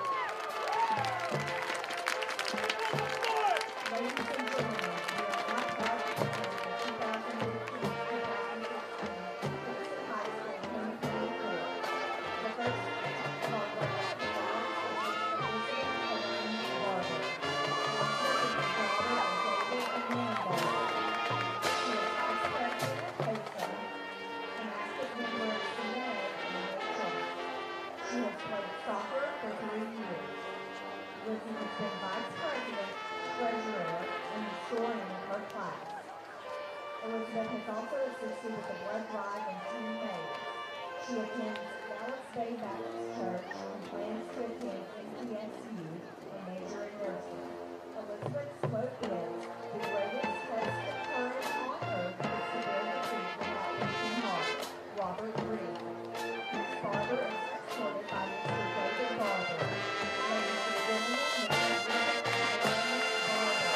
Ladies and gentlemen, we are not proud to present the two thousand fifteen two thousand sixteen Hixson High School Homecoming Tour. The first marker at the dance is Miss Elizabeth Elaine Barber. Elizabeth is the daughter of David and Nan Barber. She is vice president of Hixson and active member of C N A and N H S. She has played soccer for three years. Lizzie has been vice president, treasurer, and historian of her class. Elizabeth has also assisted with the blood drive and team made. She attends Dallas Bay Baptist Church and plans to attend N P S U and major in nursing. Elizabeth's quote is, "The greatest test of courage on earth is to bear defeat without losing heart." Robert Reed. Miss Barber is escorted by Mister David Barber. Ladies and gentlemen, Miss Elizabeth Barber.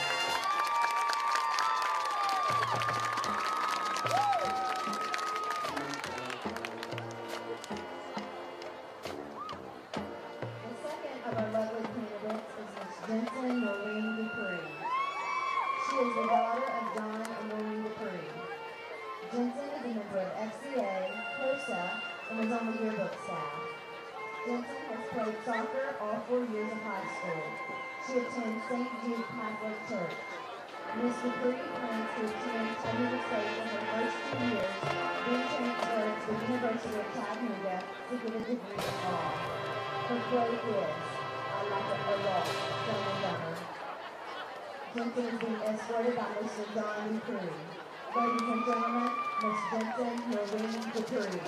The second of our lovely candidates is Miss Jensen Noreen Dupree. She is the daughter of John and Noreen Dupree. Jensen is a member of F C A, COSA, and is on the yearbook staff. Jensen has played soccer all four years of high school. She attends Saint Jude Catholic Church. Miss Dupree plans to attend Chattanooga State in her first two years, then transfer to the University of Chattanooga to get a degree in law. Her quote is, "I like it a lot, dumb and dumber." Jensen is being escorted by Mister John Dupree. Ladies and gentlemen, Miss Jensen Noreen Dupree.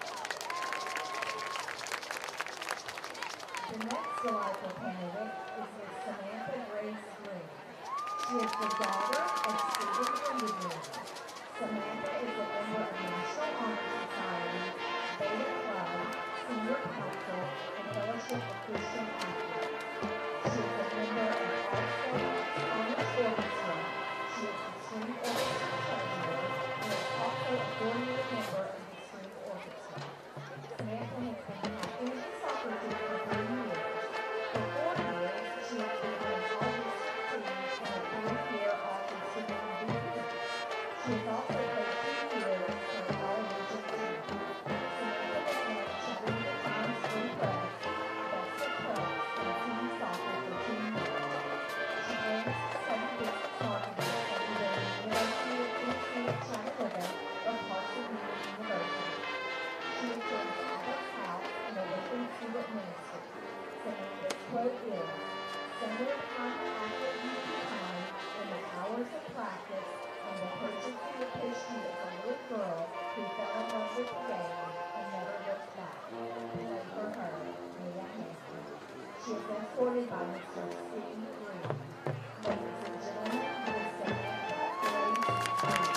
The next delightful candidate is Miss Samantha Grace Green. She is the daughter of Stephen Green. Samantha is a member of National Honor Society, Beta Club, Senior Council, and Fellowship of Christian Athletes. She is a member of also Honors Orchestra. She is the string orchestra treasurer and is also a four-year member of the string orchestra. Samantha has been captain of the soccer team for three years. For four years, she has been on an all-district team and a fourth-year all-district M V P. She has also played two years for an all-region team. Samantha has won Chattanooga Times Free Press, Best of Press, and Team Soccer for two years. She plans to study business marketing at either the University of Tennessee at Chattanooga or Parks and Rec University. She attends Adams House and the Lincoln Student Ministry. Samantha's quote is, "Sunday time after evening time, in the hours of practice, and the purchasing of pastry as a little girl who fell in love with the game and never looked back. Pray for her, Mia Hanson." She is escorted by Mister Steve Green. Ladies and gentlemen, Miss Samantha Grace Green.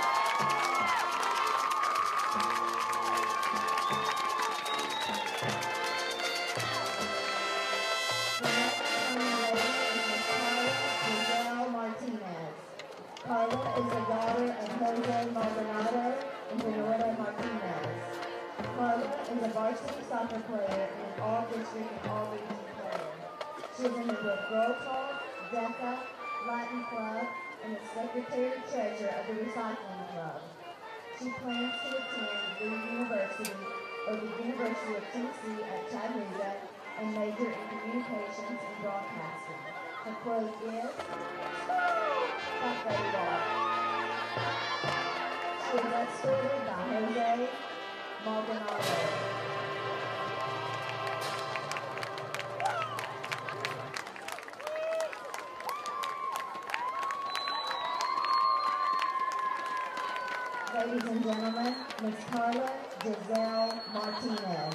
The next coming lady is Miss Carla Giselle Martinez. Carla is the daughter of Jose Maldonado and Benita Martinez. Carla is a varsity soccer player and an all-district and all-region player. She is a member of Girl Talk, DECA, Latin Club, and the secretary-treasurer of the Recycling Club. She plans to attend Lee University or the University of Tennessee at Chattanooga and major in communications and broadcasting. Her quote is, "Fuck they are." She is escorted by Jose Maldonado. Ladies and gentlemen, Miss Carla Giselle Martinez.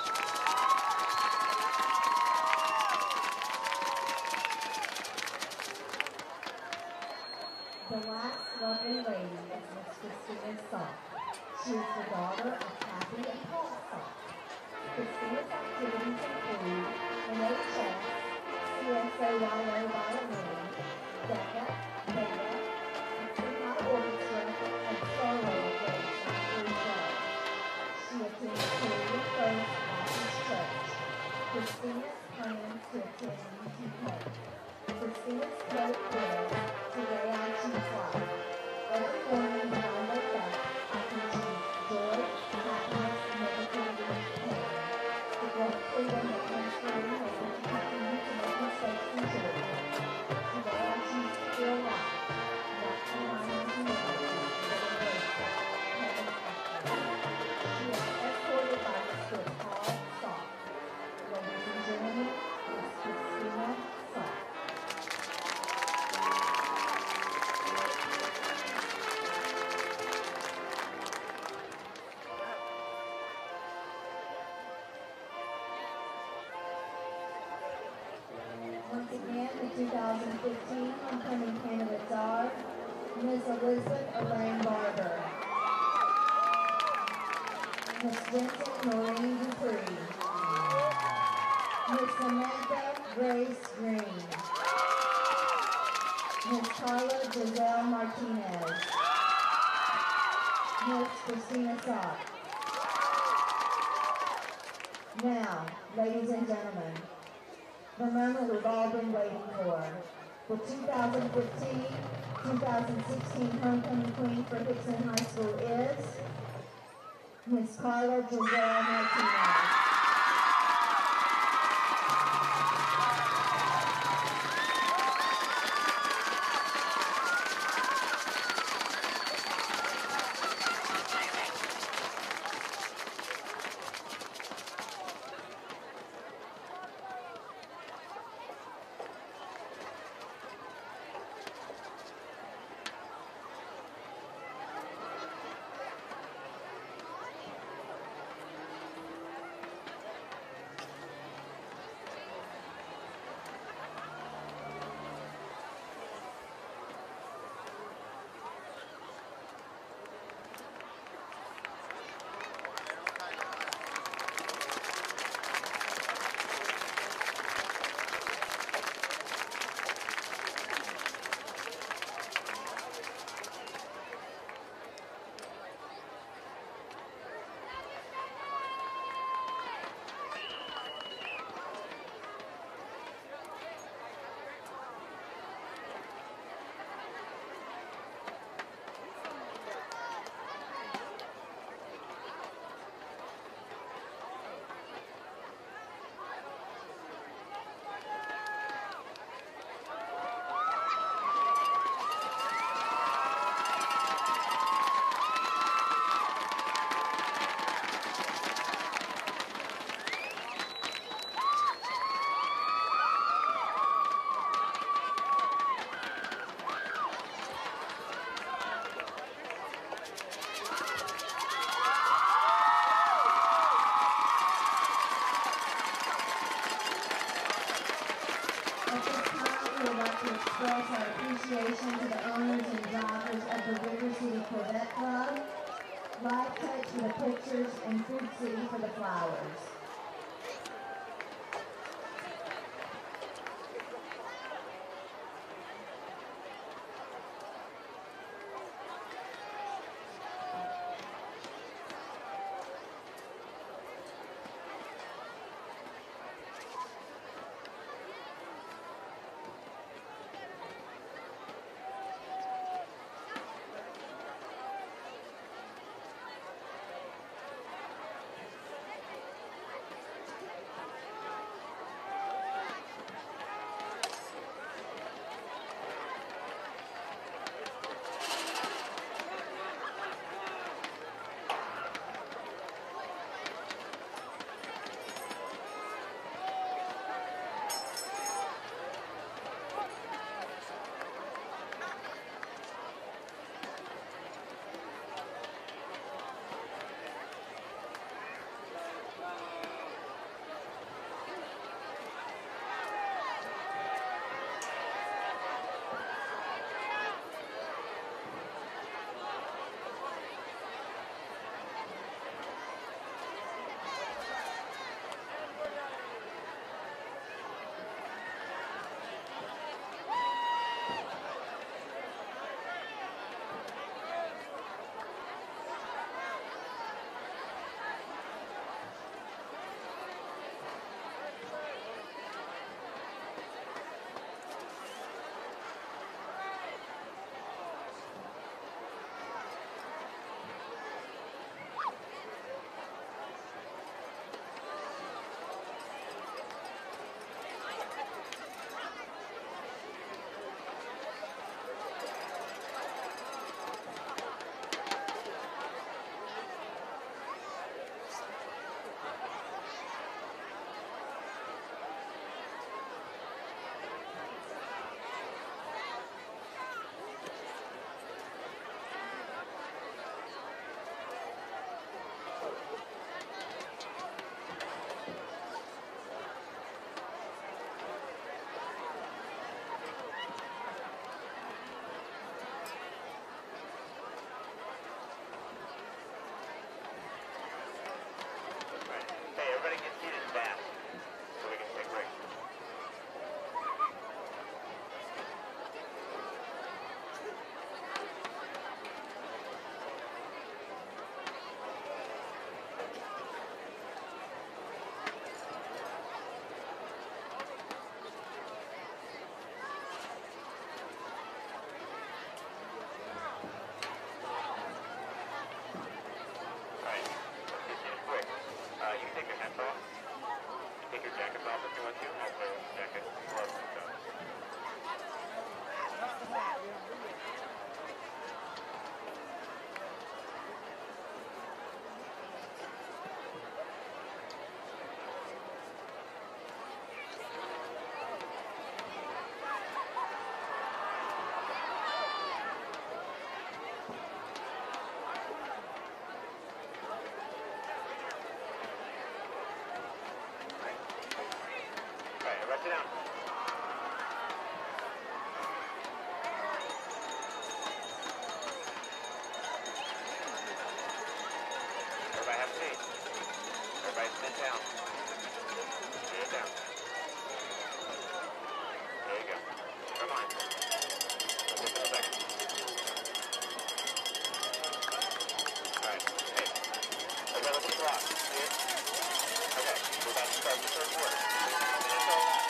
The last lovely lady is Miss Christina Sock. She is the daughter of Kathy and Paul Sock. Christina's activities include N H S, C S O Y O violin, DECA, Beta, Hixson High Orchestra, and solo grades and free club. She attends Once again, the two thousand fifteen homecoming candidates are Miss Elizabeth Elaine Barber, Miss Vincent Maureen Dupree, Miss Samantha Grace Green, Miss Carla Giselle Martinez, Miss Christina Sock. Now, ladies and gentlemen, the moment we've all been waiting for. The two thousand fifteen two thousand sixteen homecoming queen for Hixson High School is Miss Carla Giselle Martinez. Express our appreciation to the owners and drivers of the River City Corvette Club, Life Touch for the pictures, and Food City for the flowers. take your jackets off if you want to. I'll play with the jacket, gloves and stuff. Sit down. Everybody have a seat. Everybody sit down. Sit down. There you go. Come on. Let's get to the second. Alright. Hey. Everybody look at the clock. See it? Okay. We're about to start the third quarter. Minutes all that.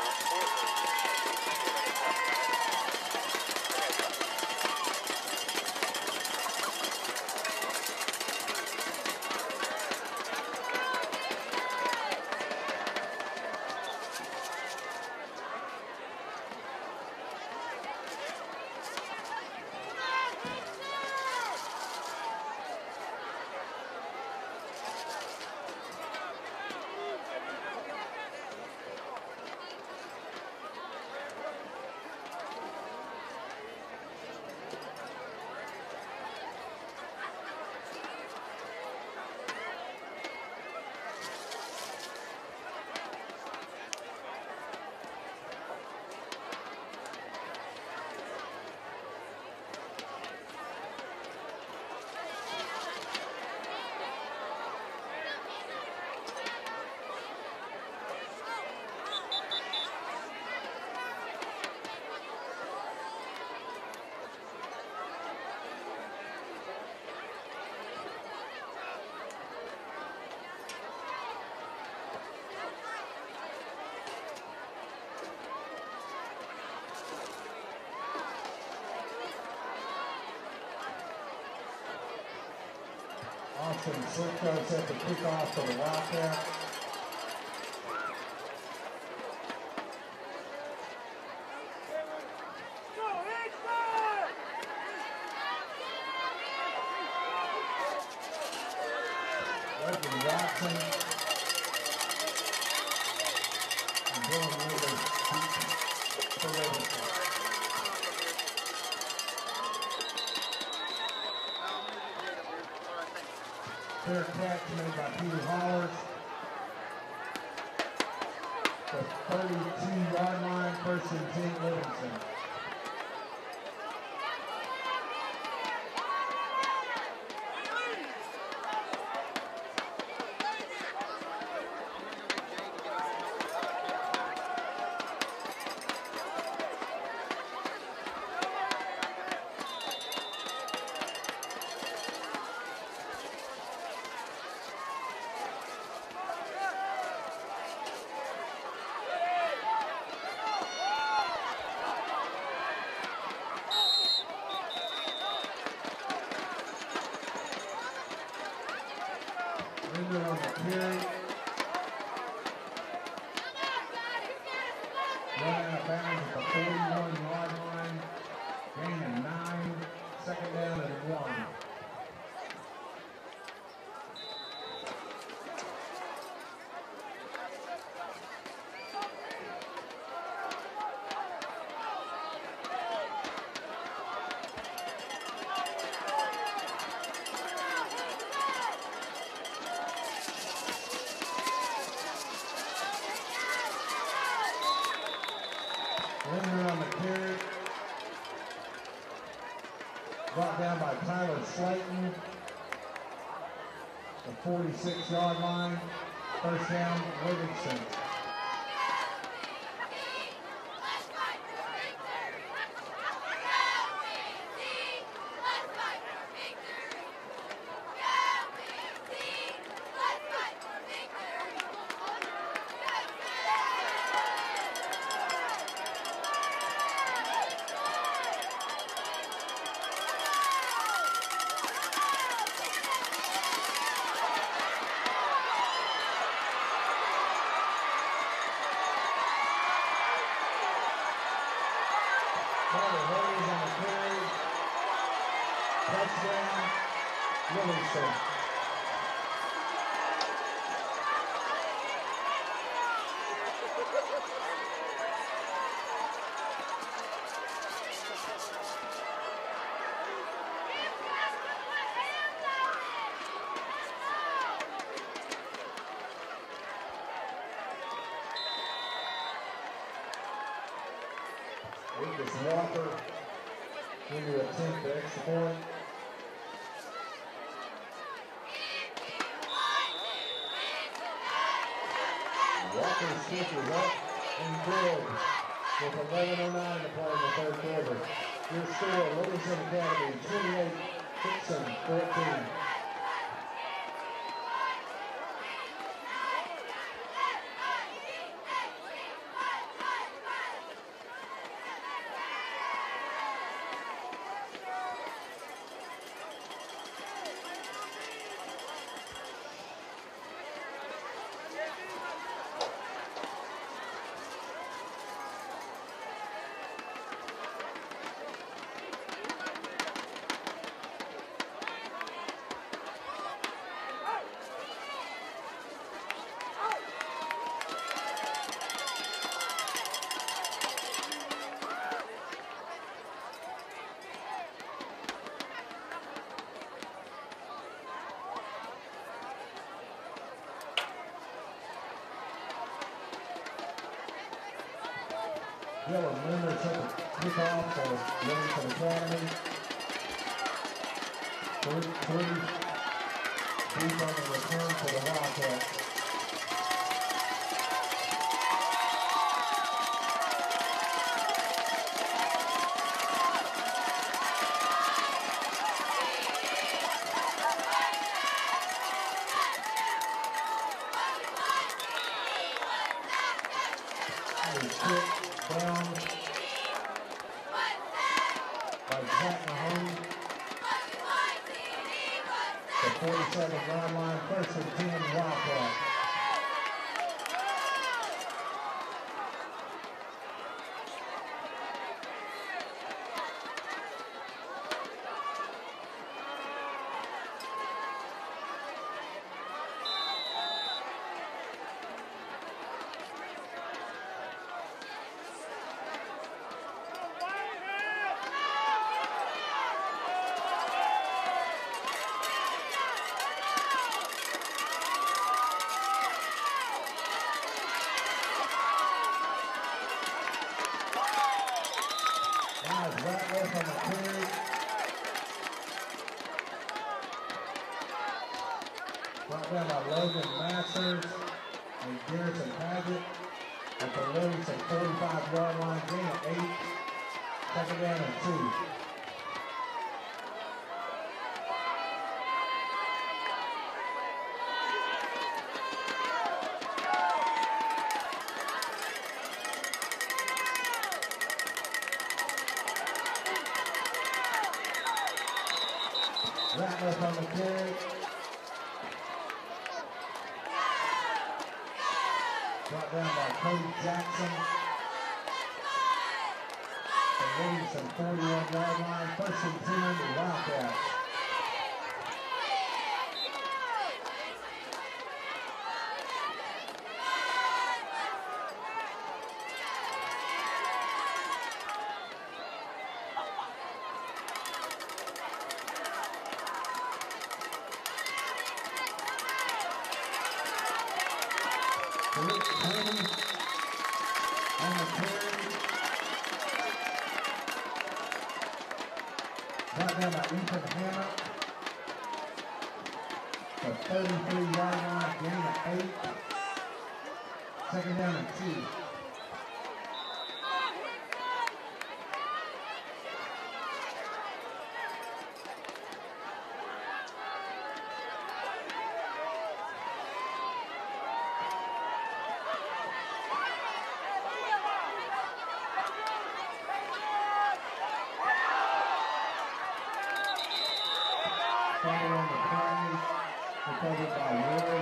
Austin Slickco set the kickoff for the Wildcats. Reggie Watson and Dylan Wheeler for Livingston. Fair catch made by Peter Hollers. The thirty-two yard line, first and ten Livingston. Linder on the carry. Run out of bounds at the forty-one yard line. Gain of nine. Second down and one. Linder on the carry. Brought down by Tyler Slayton. The forty-six yard line. First down, Livingston. Carter Hayes on the carry. Touchdown, Livingston. Lucas Walker into attempt the extra point. Walker switches up and good with eleven oh nine to play in the third quarter. Your score, Livingston Academy twenty-eight, Hixson fourteen. Yellow Lunar took a kickoff for Livingston Academy. Three, three deep on the return for the Wildcats. Down by Pat Mahoney. The forty-second yard line, first and ten, Wildcat. Ratliff on the carry. Brought down by Logan Masters and Garrison Paget at the Livingston forty-five yard line, gain of eight, second down and two. Ratliff on the carry. Brought down by Cody Jackson. The Livingston forty-one yard line, first and ten, the Wildcats. Rick Penny on the carry. Brought down by Ethan Hammer. The thirty-three yard line, gain of eight. Second down and two. Fumble on the carry, recovered by Ward.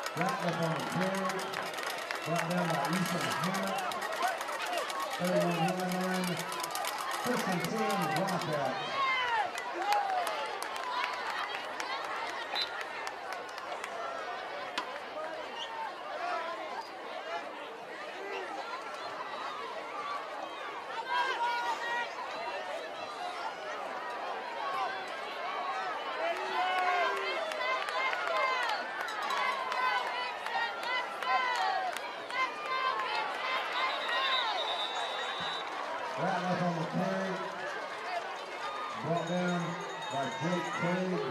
Ratliff on the carry. Brought down by Hixson. thirty-one yard line. First and ten, Wildcats. Ratliff on the carry. Brought down by Jake Craig.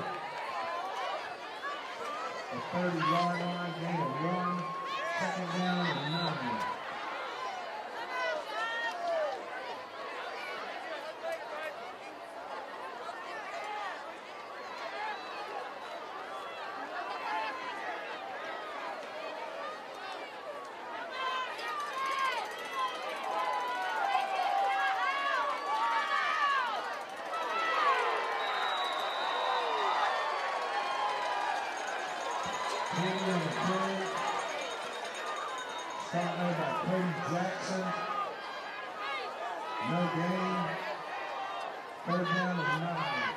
The thirty yard line, gain of one. Second down and nine. Kenny on the carry. Stop made by Cody Jackson. No gain. Third down and nine.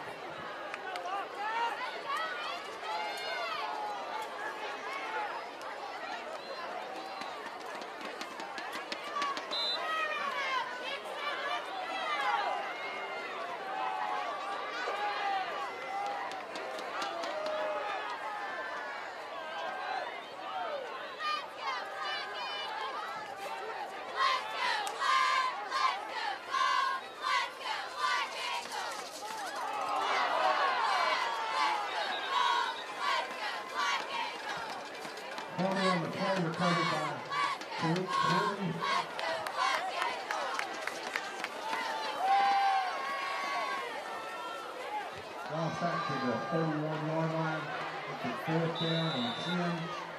Corner on the play, recovered by Tariq Clinton. Lost back to the thirty-one yard line with the fourth down and ten.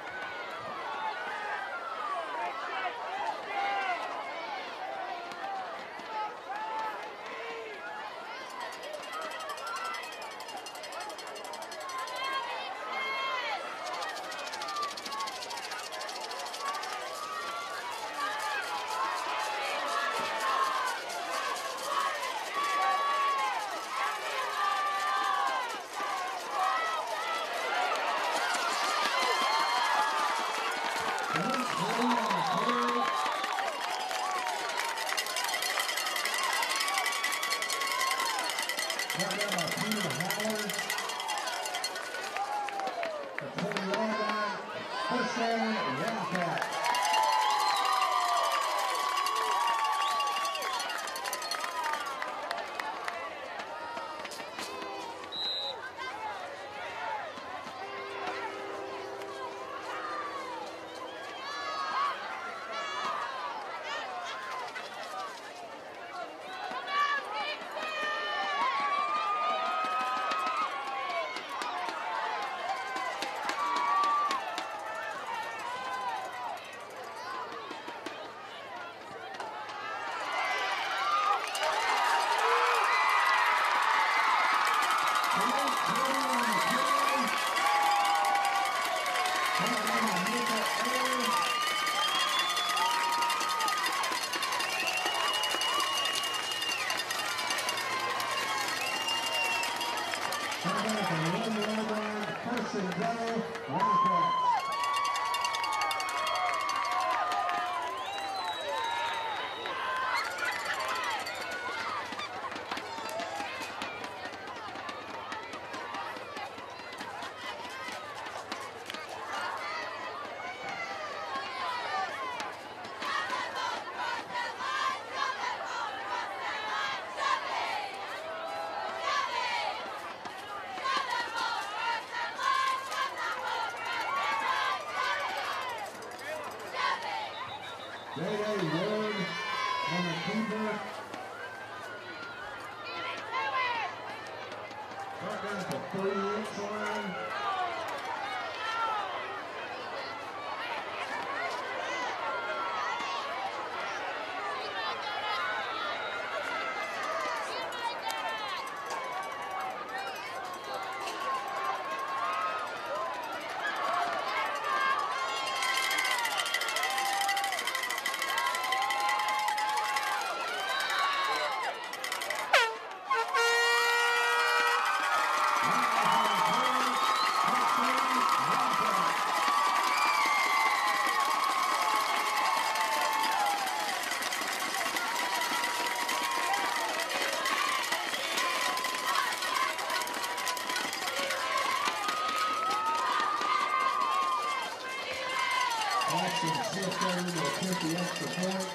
Brought down by Peter Howard. The twenty yard line. First down, Wildcats. First and goal, Wildcats. J A. Wood on the keeper. Brought down at the three-inch line. Austin Smith going to attempt the extra point.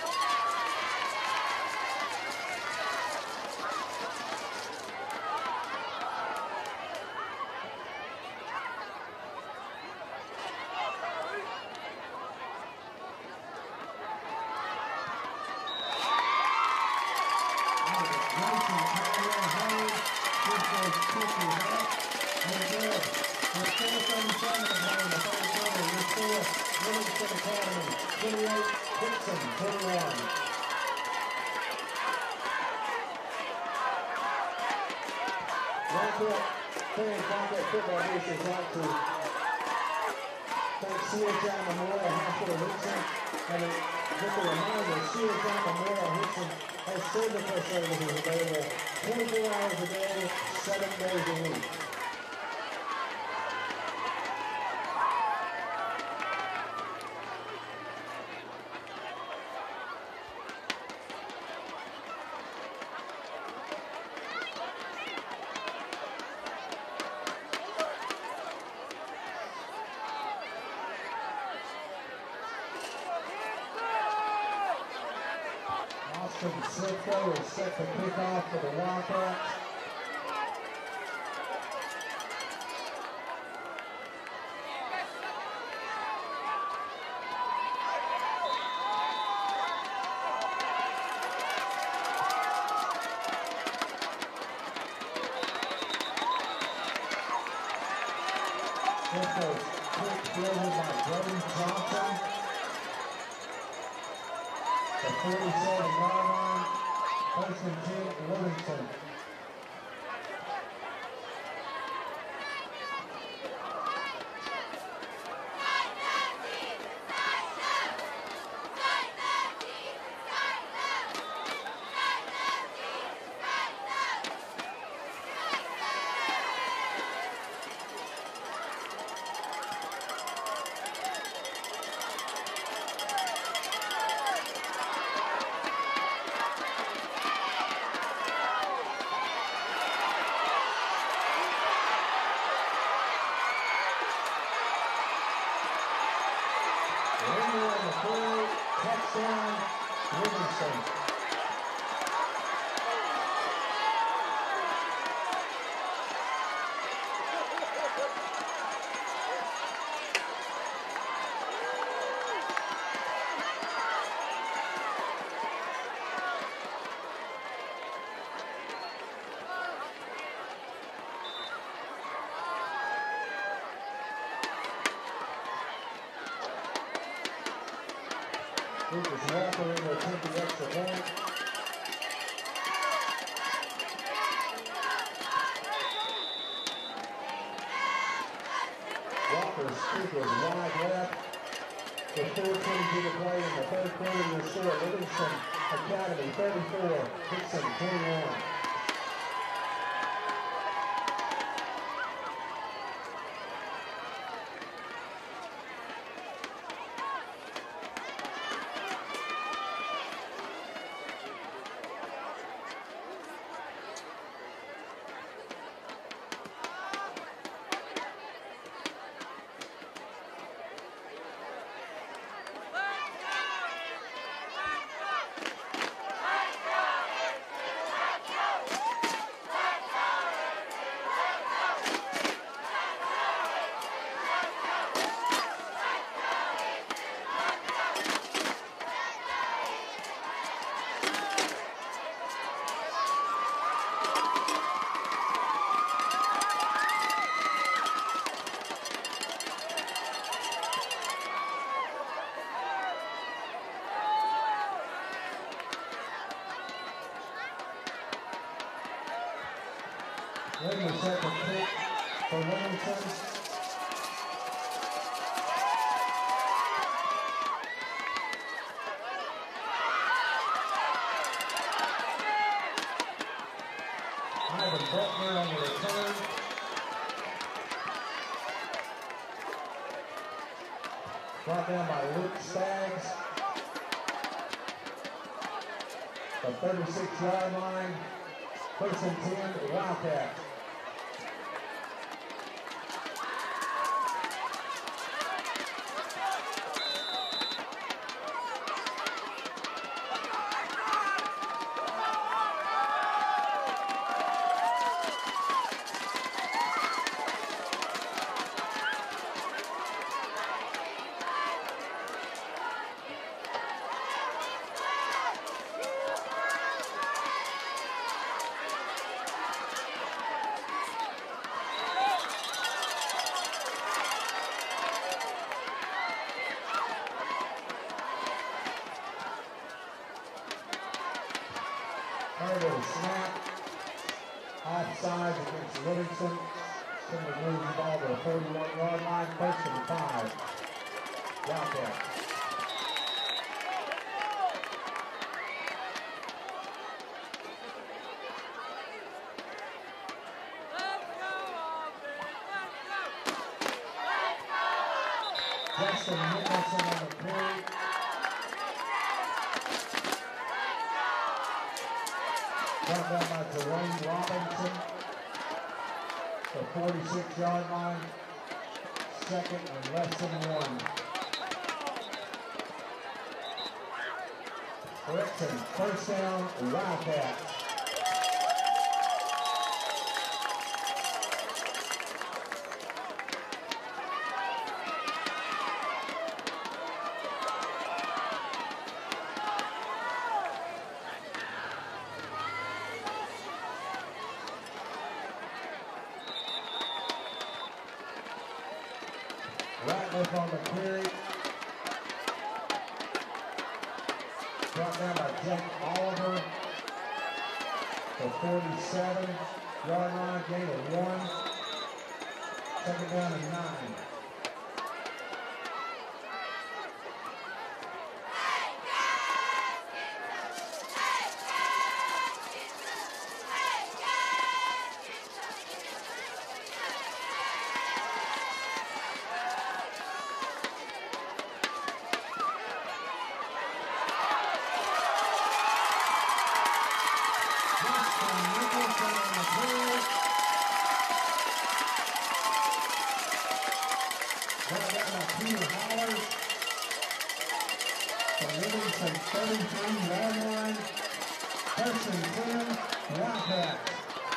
Hixson, twenty-one. Wildcat fans, Wildcat football base would like to thank C H I Memorial Hospital Hixson, and just a reminder, C H I Memorial Hixson has surgical services available twenty-four hours a day, seven days a week. Austin Silko is set to kick off for the Wildcats. Silko's kick fielded by Brody Johnson. The forty-seven yard line, first and ten, Livingston. Touchdown, Livingston. Lucas Walker in to attempt the extra point. Walker's scoop was wide left. With four twenty-two to play in the third quarter, your score, Livingston Academy thirty-four, Hixson twenty-one. Ready to set the kick for Livingston. Ivan Butler on the return. Brought down by Luke Staggs. The thirty-six yard line. First and ten, Wildcats. Justin Nicholson on the carry. Brought down by Dwayne Robinson. The forty-six yard line. Second and less than one. Hixson, first down, Wildcats. Ratliff on the carry. Brought down by Jack Oliver. The forty-seven yard line, gain of one. Second down and nine. Livingston thirty-three yard line. First and ten, Wildcats.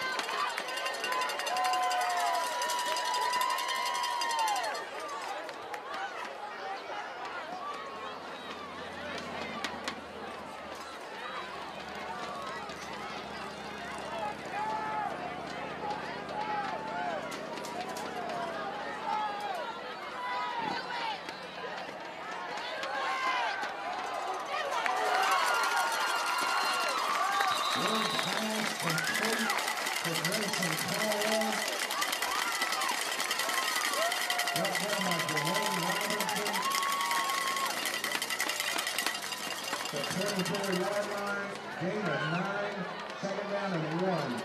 twenty-four yard line, gain of nine, second down and one.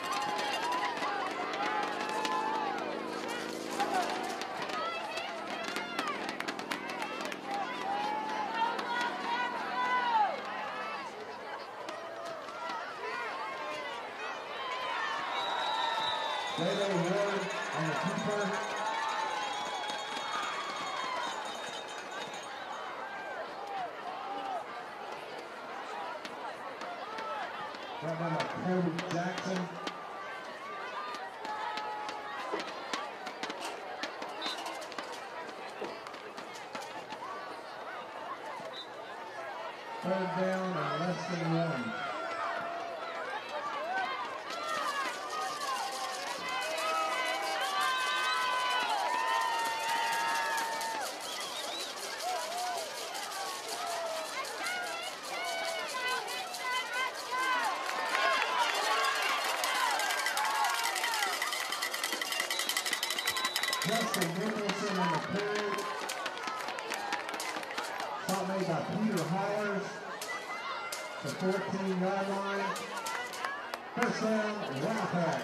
Jaylo Ward on the keeper. Brought down by Kobe Jackson. Third down and less than one. Justin Nicholson on the carry. Shot made by Peter Hollers. The fourteen yard line. First down, Wildcats.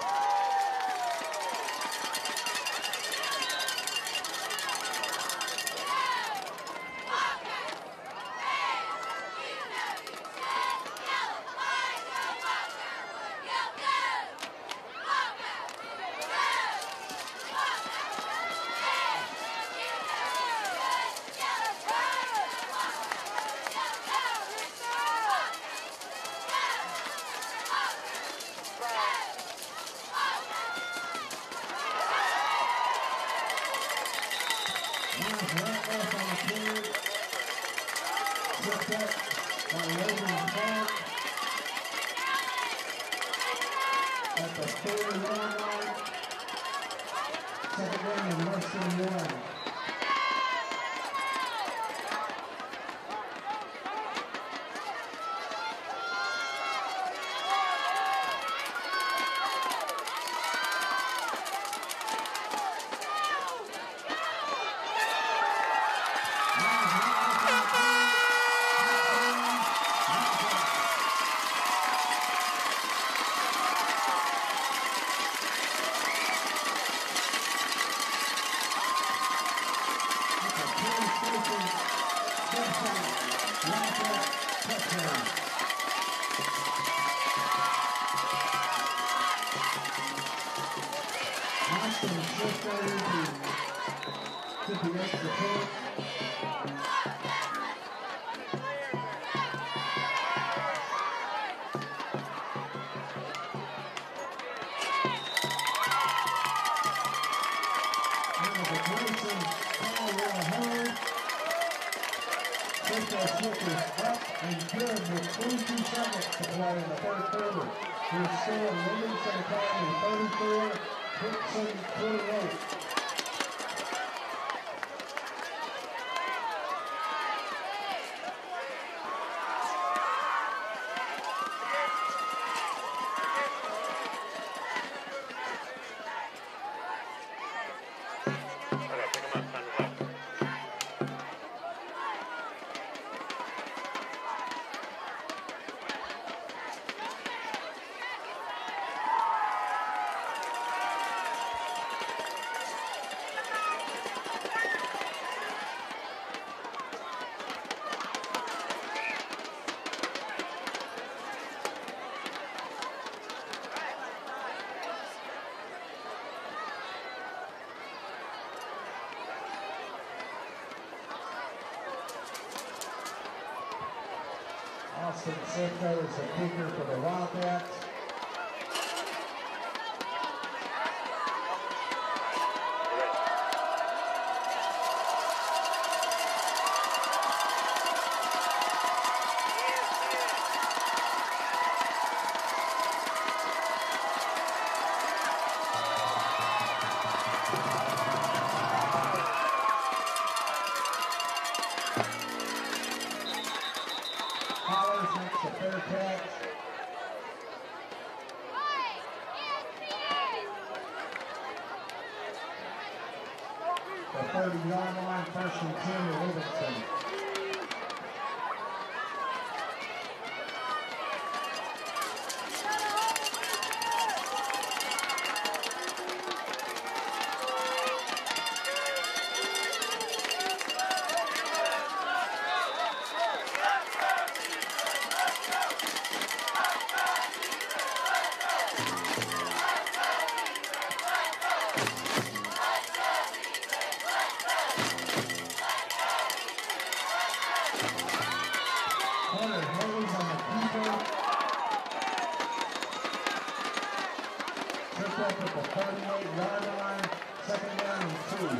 At the third yard line, second down and less than one. touchdown. Austin shift over to, to the extra point. And good with twenty-two seconds to play in the third quarter. We're still Livingston Academy thirty-four, Hixson twenty-eight. Austin Simcoe is the kicker for the Wildcats. The fair catch. The thirty-yard line, first and ten to Livingston. Tripped up at the thirty-eight yard line, second down and two.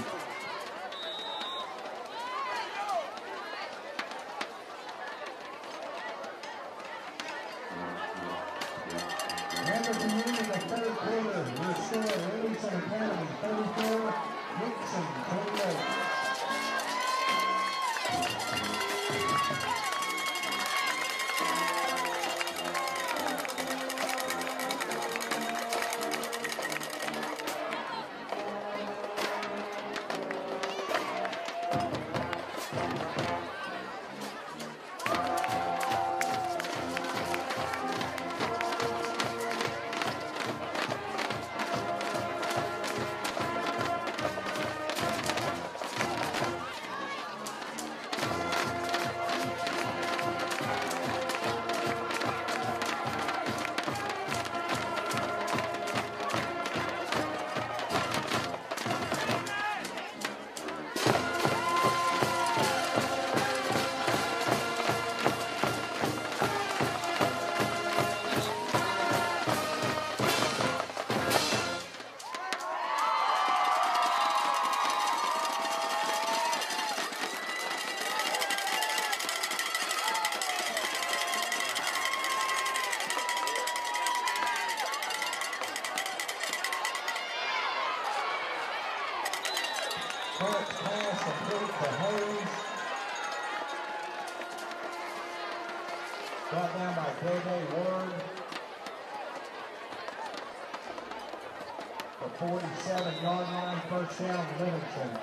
And at the end of the third quarter, we're still at Livingston Academy, thirty-four, Hixson, twenty-eight. First pass complete to Hayes. Brought down by J J Ward. The forty-seven yard line, first down, Livingston.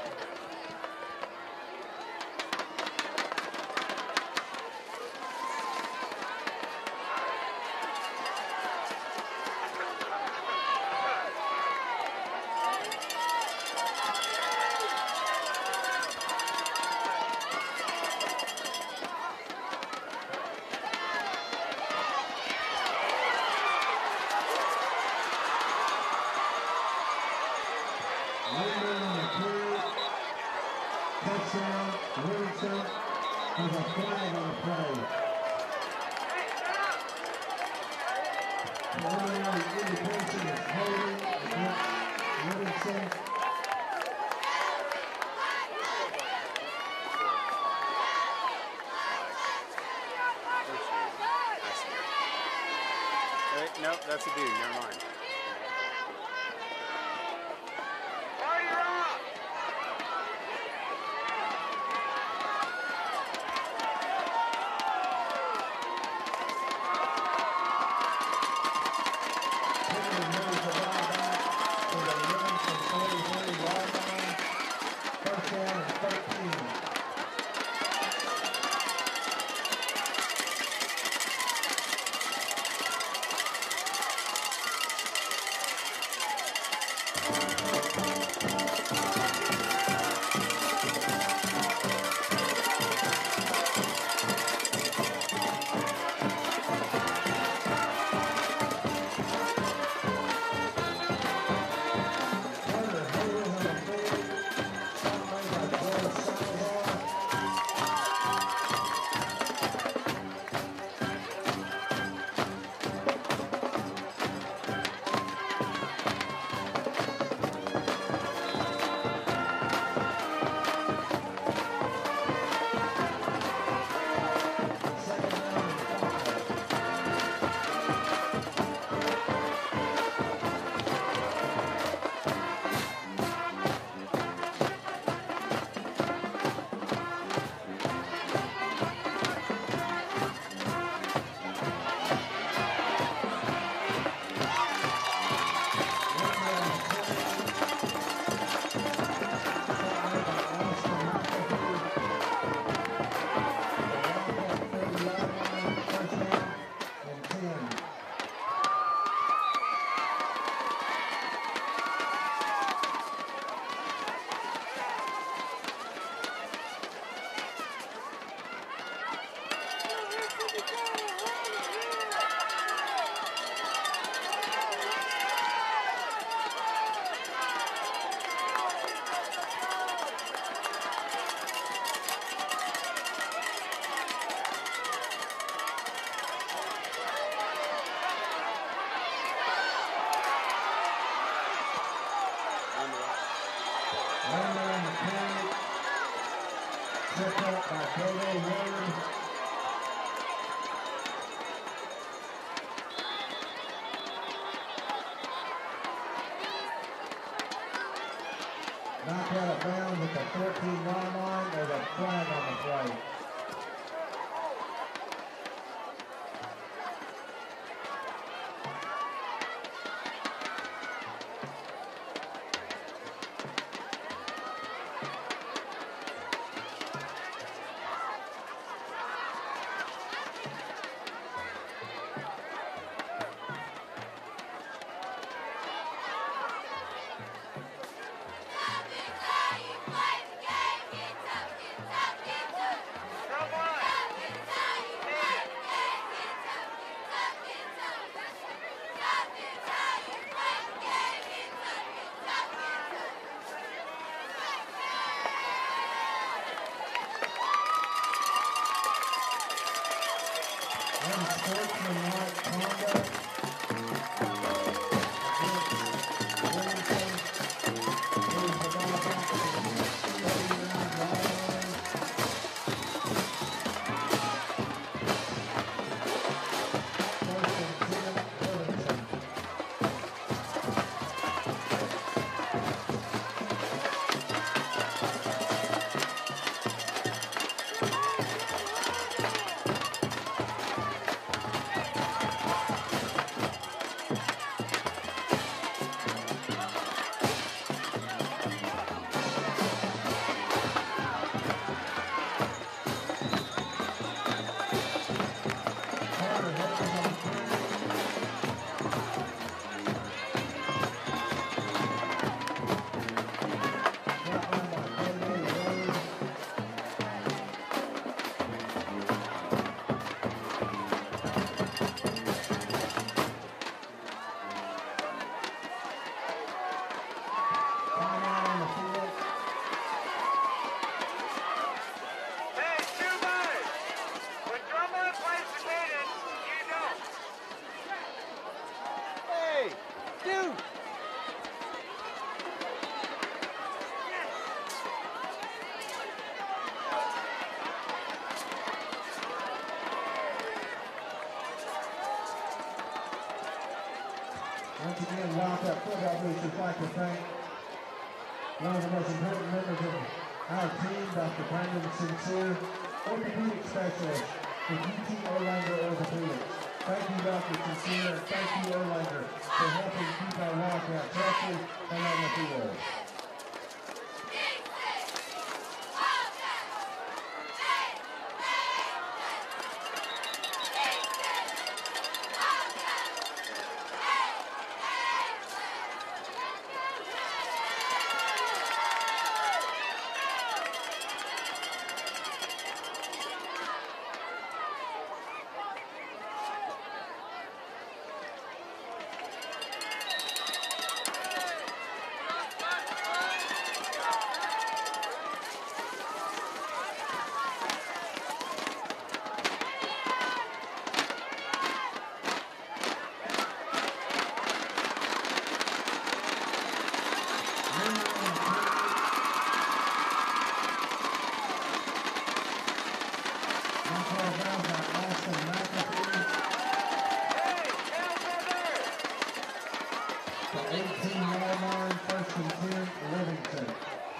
down. Livingston has a flag on the play. Preliminary indication is holding against Livingston. Nope, that's a dude. Never mind. Party rock! Henry moves the ball back to the Livingston forty-three yard line. First down and thirteen. Knocked out of bounds at the fourteen yard line. There's a flag on the play. Unsportsmanlike conduct. we would like to thank one of the most important members of our team, Doctor Brandon Sincere, orthopedic specialist with U T Erlanger Orthopedics. Thank you, Doctor Sincere, and thank you, Erlanger, for helping keep our Wildcats healthy and on the field. eighteen yard line, first and ten, Livingston.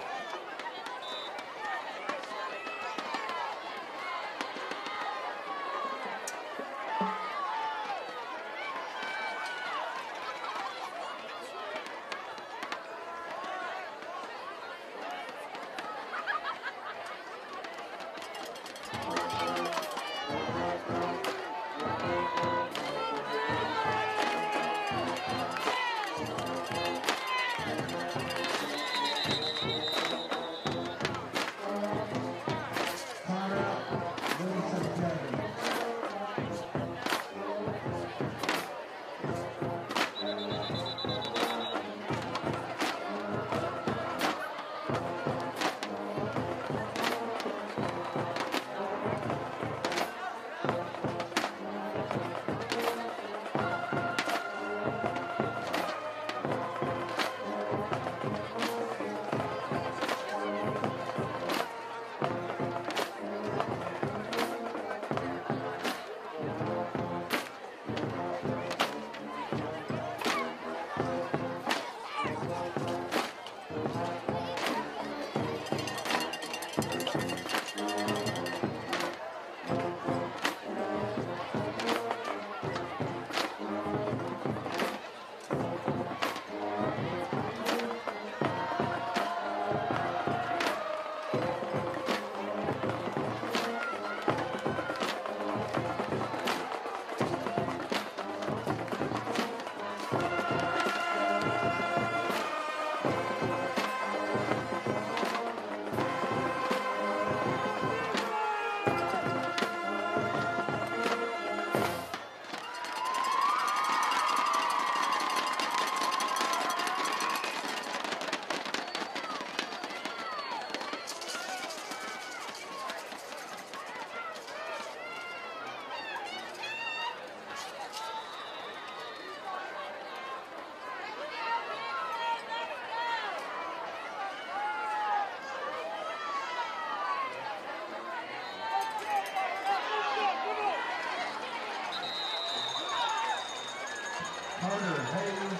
Carter Hayes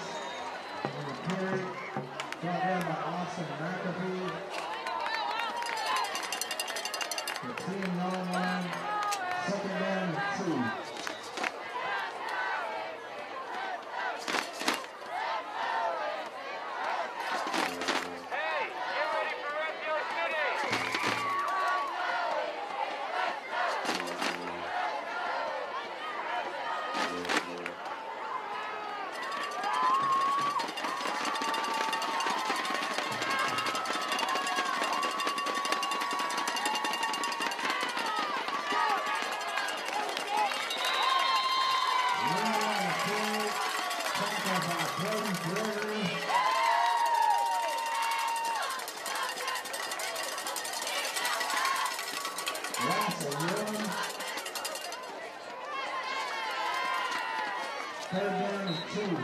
on the carry, brought down by Austin McAfee. The ten yard line, second down and two. Third down and two.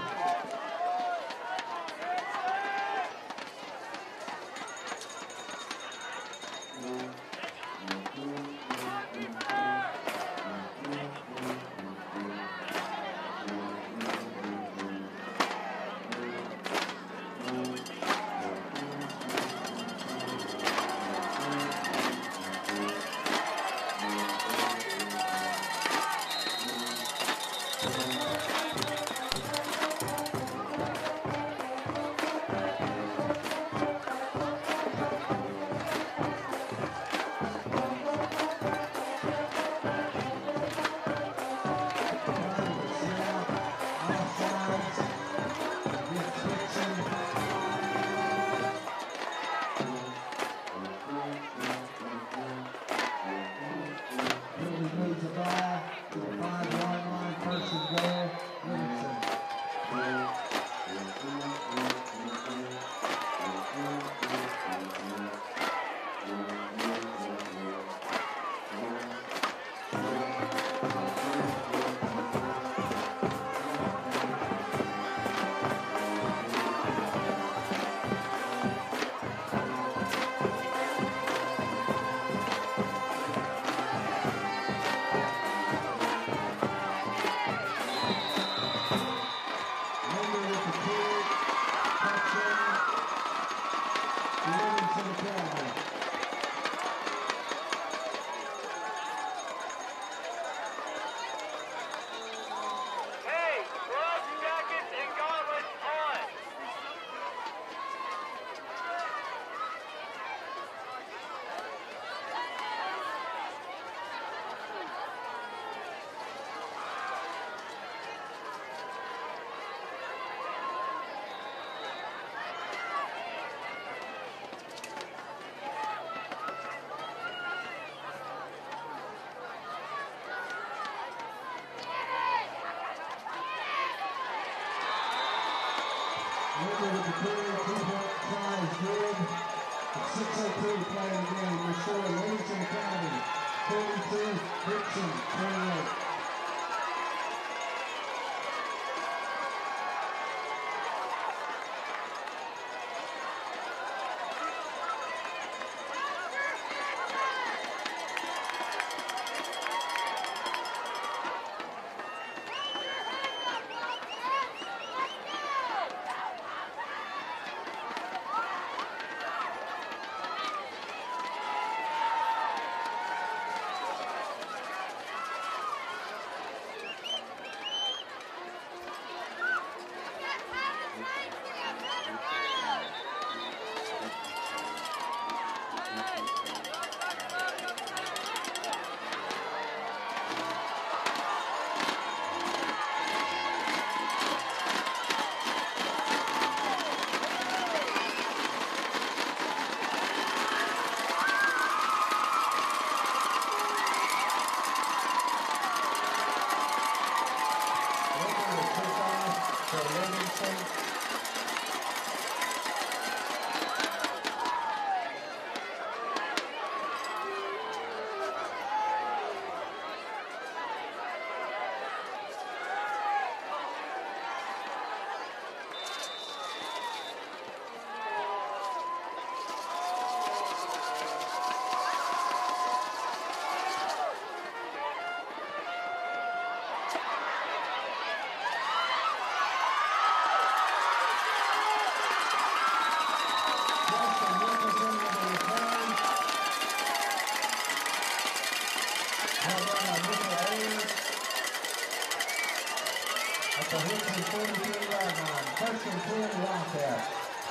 the Hixson forty-three yard line. First and ten, Wildcats.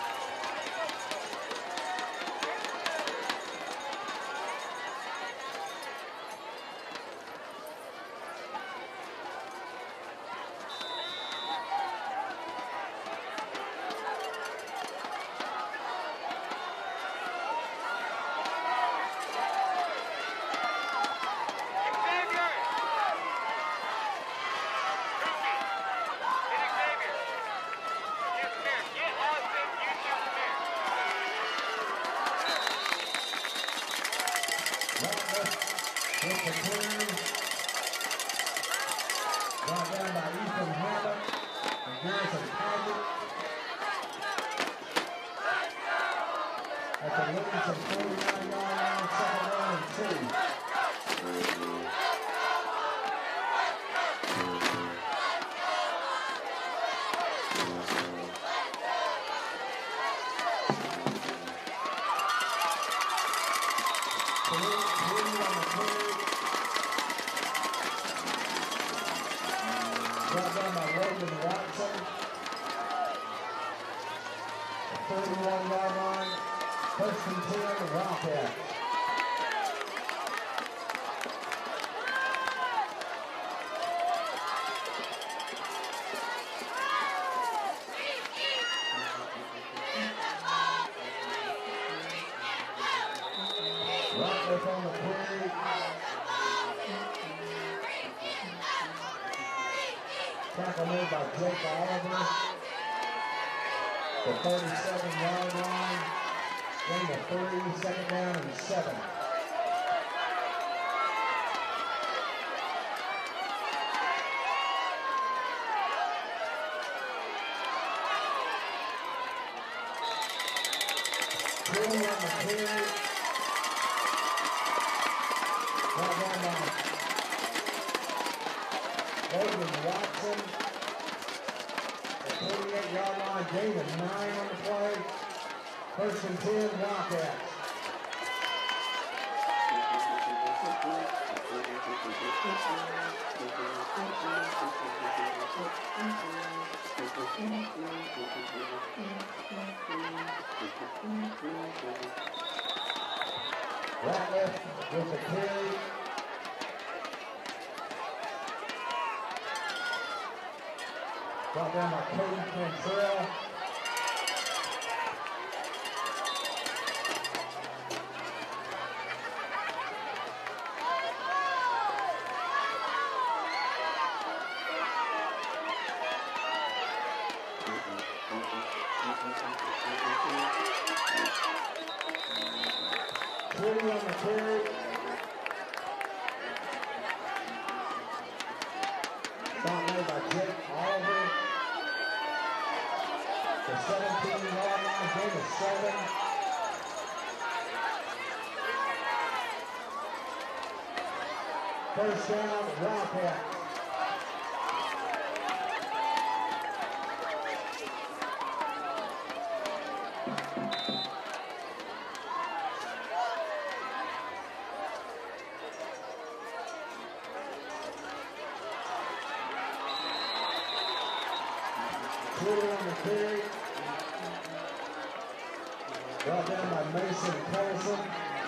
Brought down by Ethan Hammer and Garrison Paget. At the Livingston forty-nine yard line, second down and two. Brought down by Logan Watson. thirty-one yard line. First and ten, Wildcats. Ratcliffe on the carry. Tackle made by Jake Oliver. The thirty-seven yard line. Gain of three, second down and seven. Three on the carry. Brought down by Logan Watson. The forty-eight yard line, gain of nine on the play. First and ten, Wildcats. Ratcliffe with the carry. Brought down by Cody Cantrell. Three on the carry. Stop made by Jake Oliver. The seventeen yard line, gain of seven. First down, Wildcats. Twitter on the carry. Brought down by Mason Colson.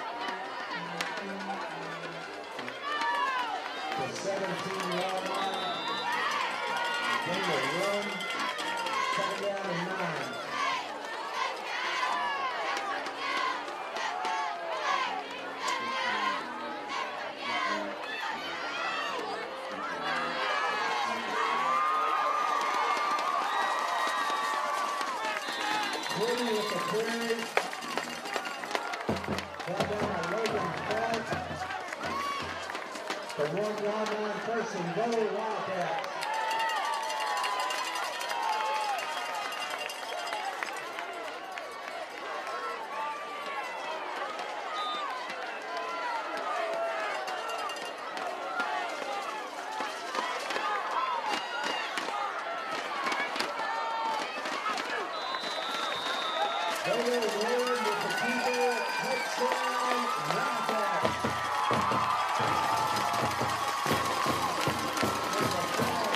The seventeen yard line. Gain of one. Second down and nine. With the carry. Brought down by Logan Felt. The one yard line, first and goal, Wildcats. They will win with the keeper, touchdown, Wildcats. There's a foul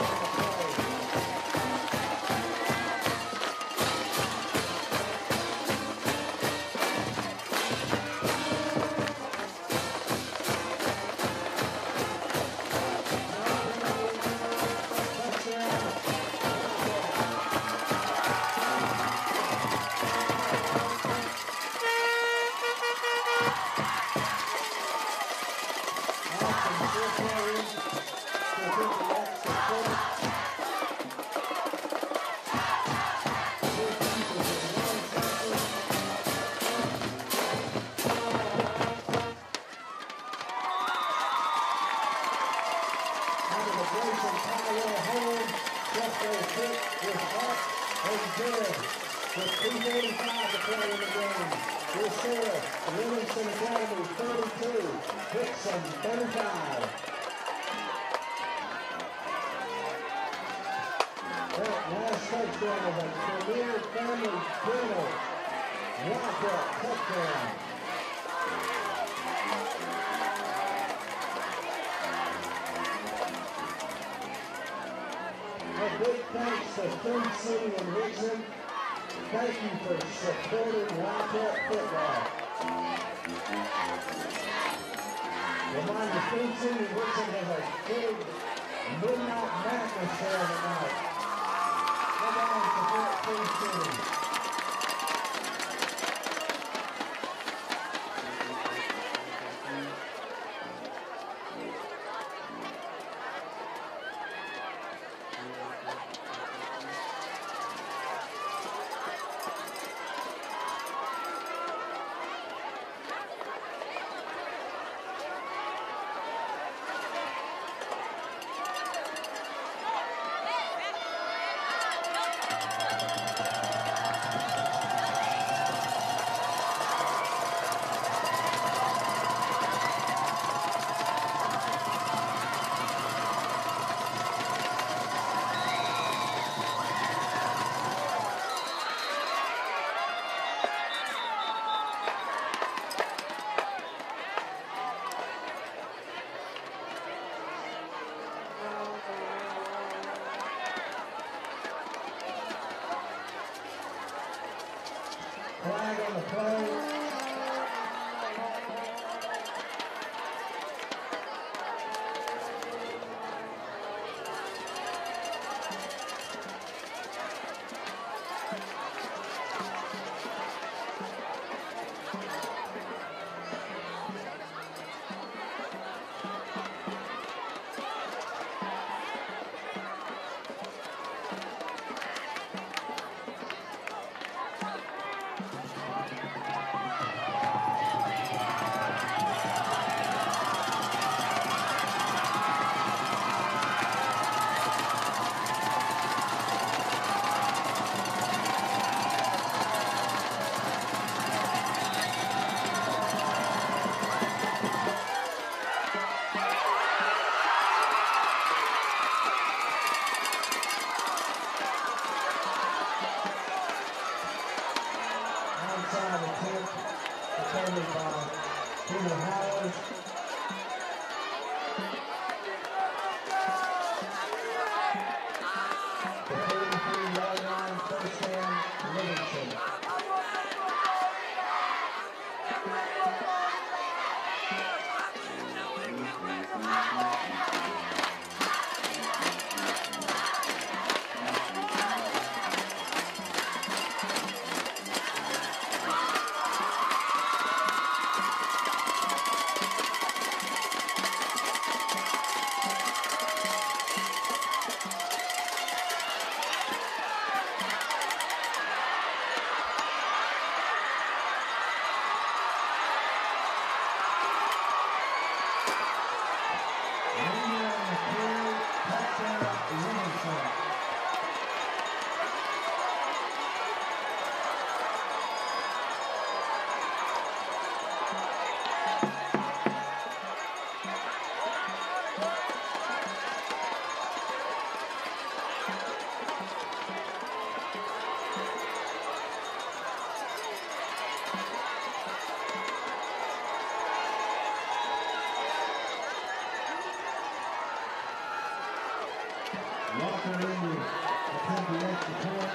Livingston Academy thirty-two, Hixson thirty-five. That last touchdown of a Premier Family Journal Wildcat touchdown. A big thanks to Twin City and Hixson. Thank you for supporting Wildcat football. Reminder, Twin City and Hixson has a big midnight madness sale tonight. Come on, support Twin City. Flag on the play. Walker in the attempt to make the point.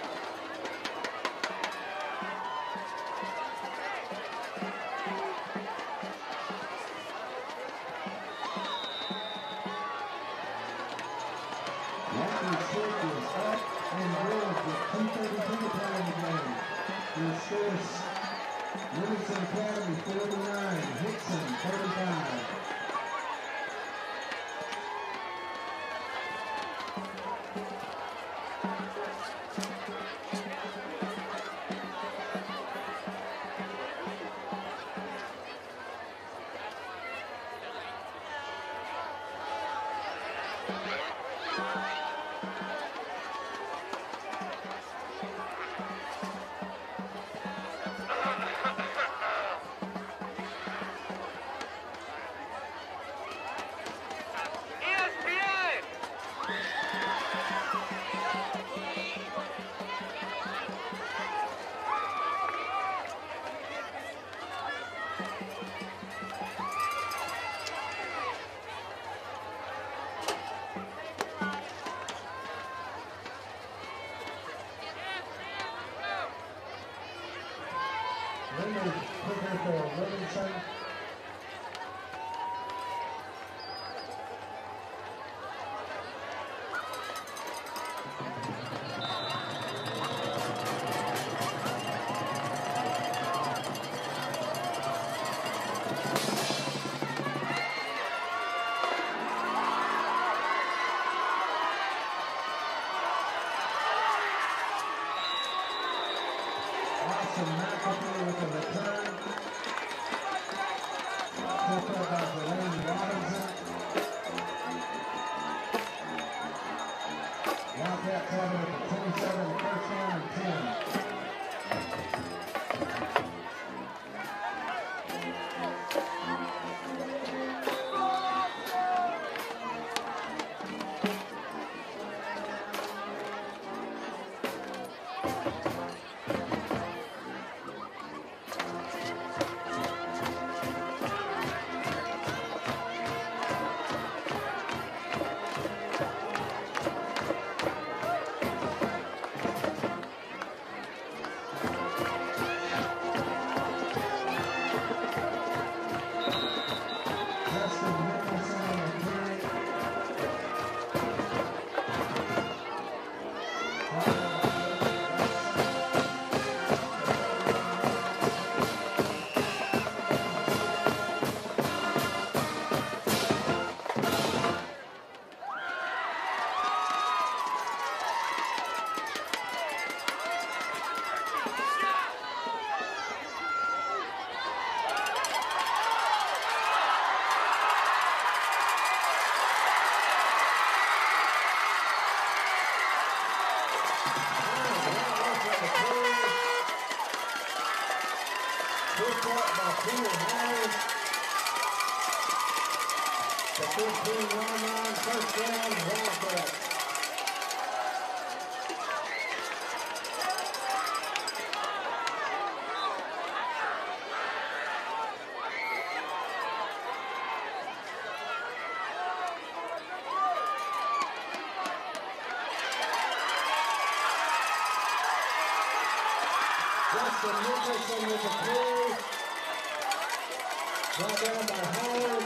Walker's kick is up and good with two thirty-two to play in the game. He scores Livingston Academy forty-nine, Hixson thirty-five. picked up by Delaney Robinson. Wildcats have it at the twenty-seven, first down and ten. Justin Nicholson with the play. Brought down by Howard.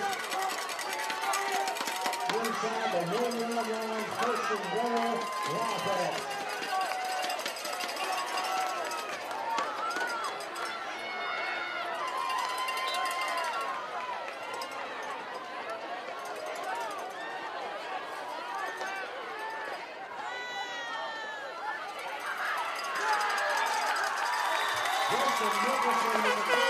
Inside the one-yard line, first and goal, Wildcats. Justin Nicholson with the play.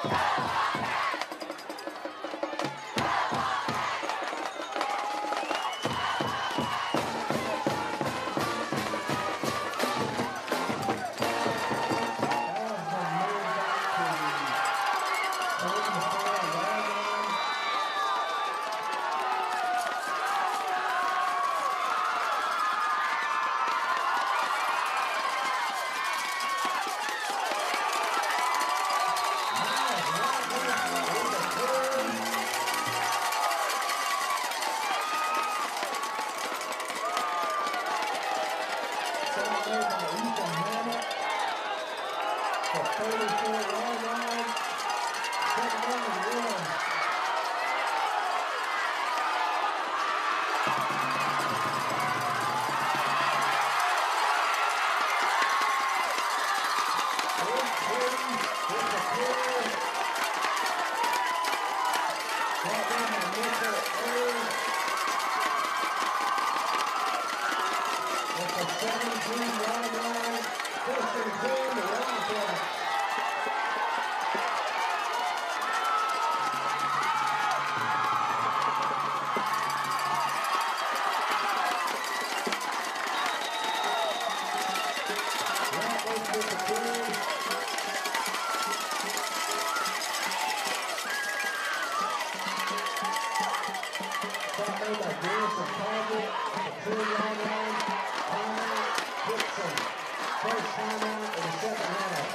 Hixson, first timeout in the second half.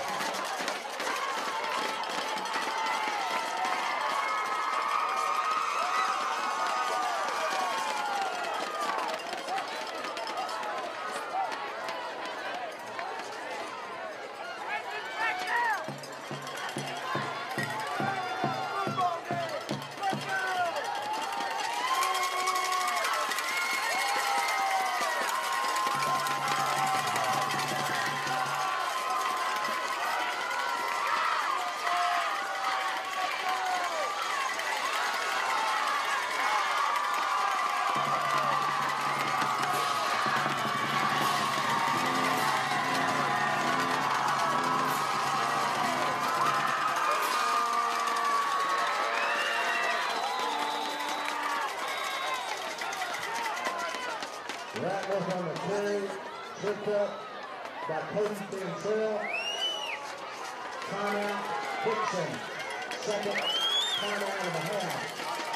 That was on the carry, tripped up by Cody Cancel. Timeout, Hixson. Second timeout of the half.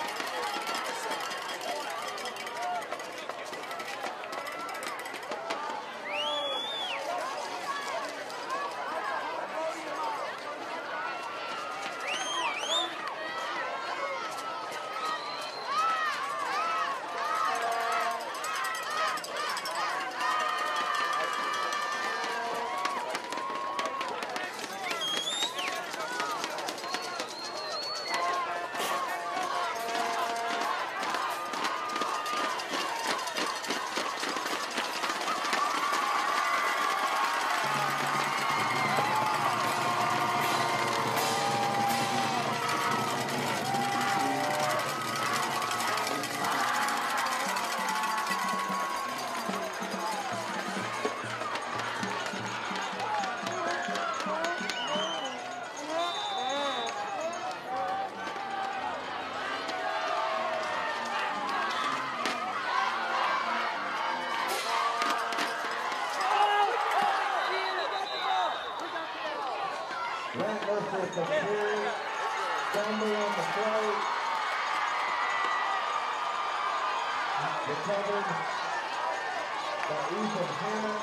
Ratliff with the carry, fumble on the play. Recovered by Ethan Hammett.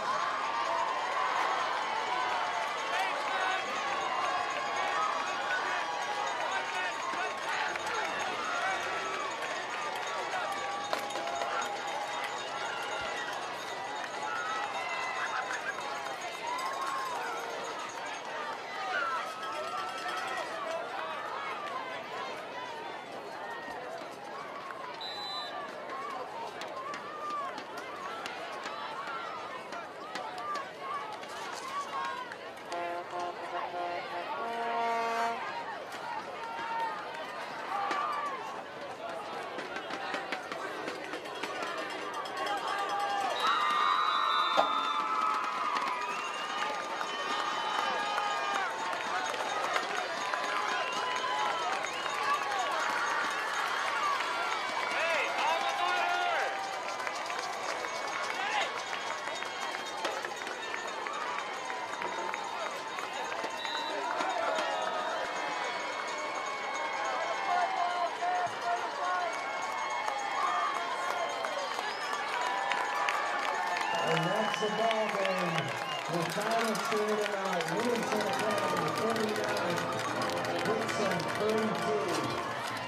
That's the ball game. The final score tonight, Livingston Academy forty-nine, Hixson thirty-two.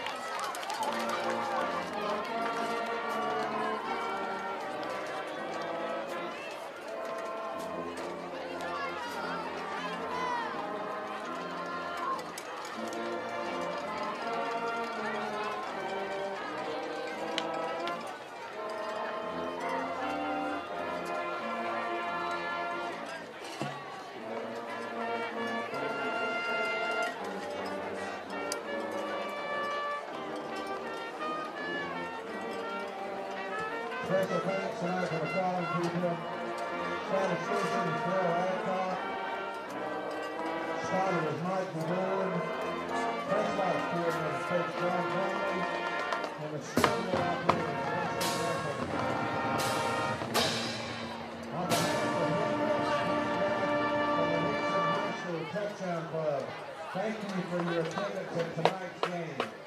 Special thanks tonight to the following people: statistician Carol Adcock, spotter was Mike DeWard, press box coordinator Coach John Conley, and the studio operator Justin Russell. On behalf of the Hixson High School Touchdown Club, thank you for your attendance at tonight's game.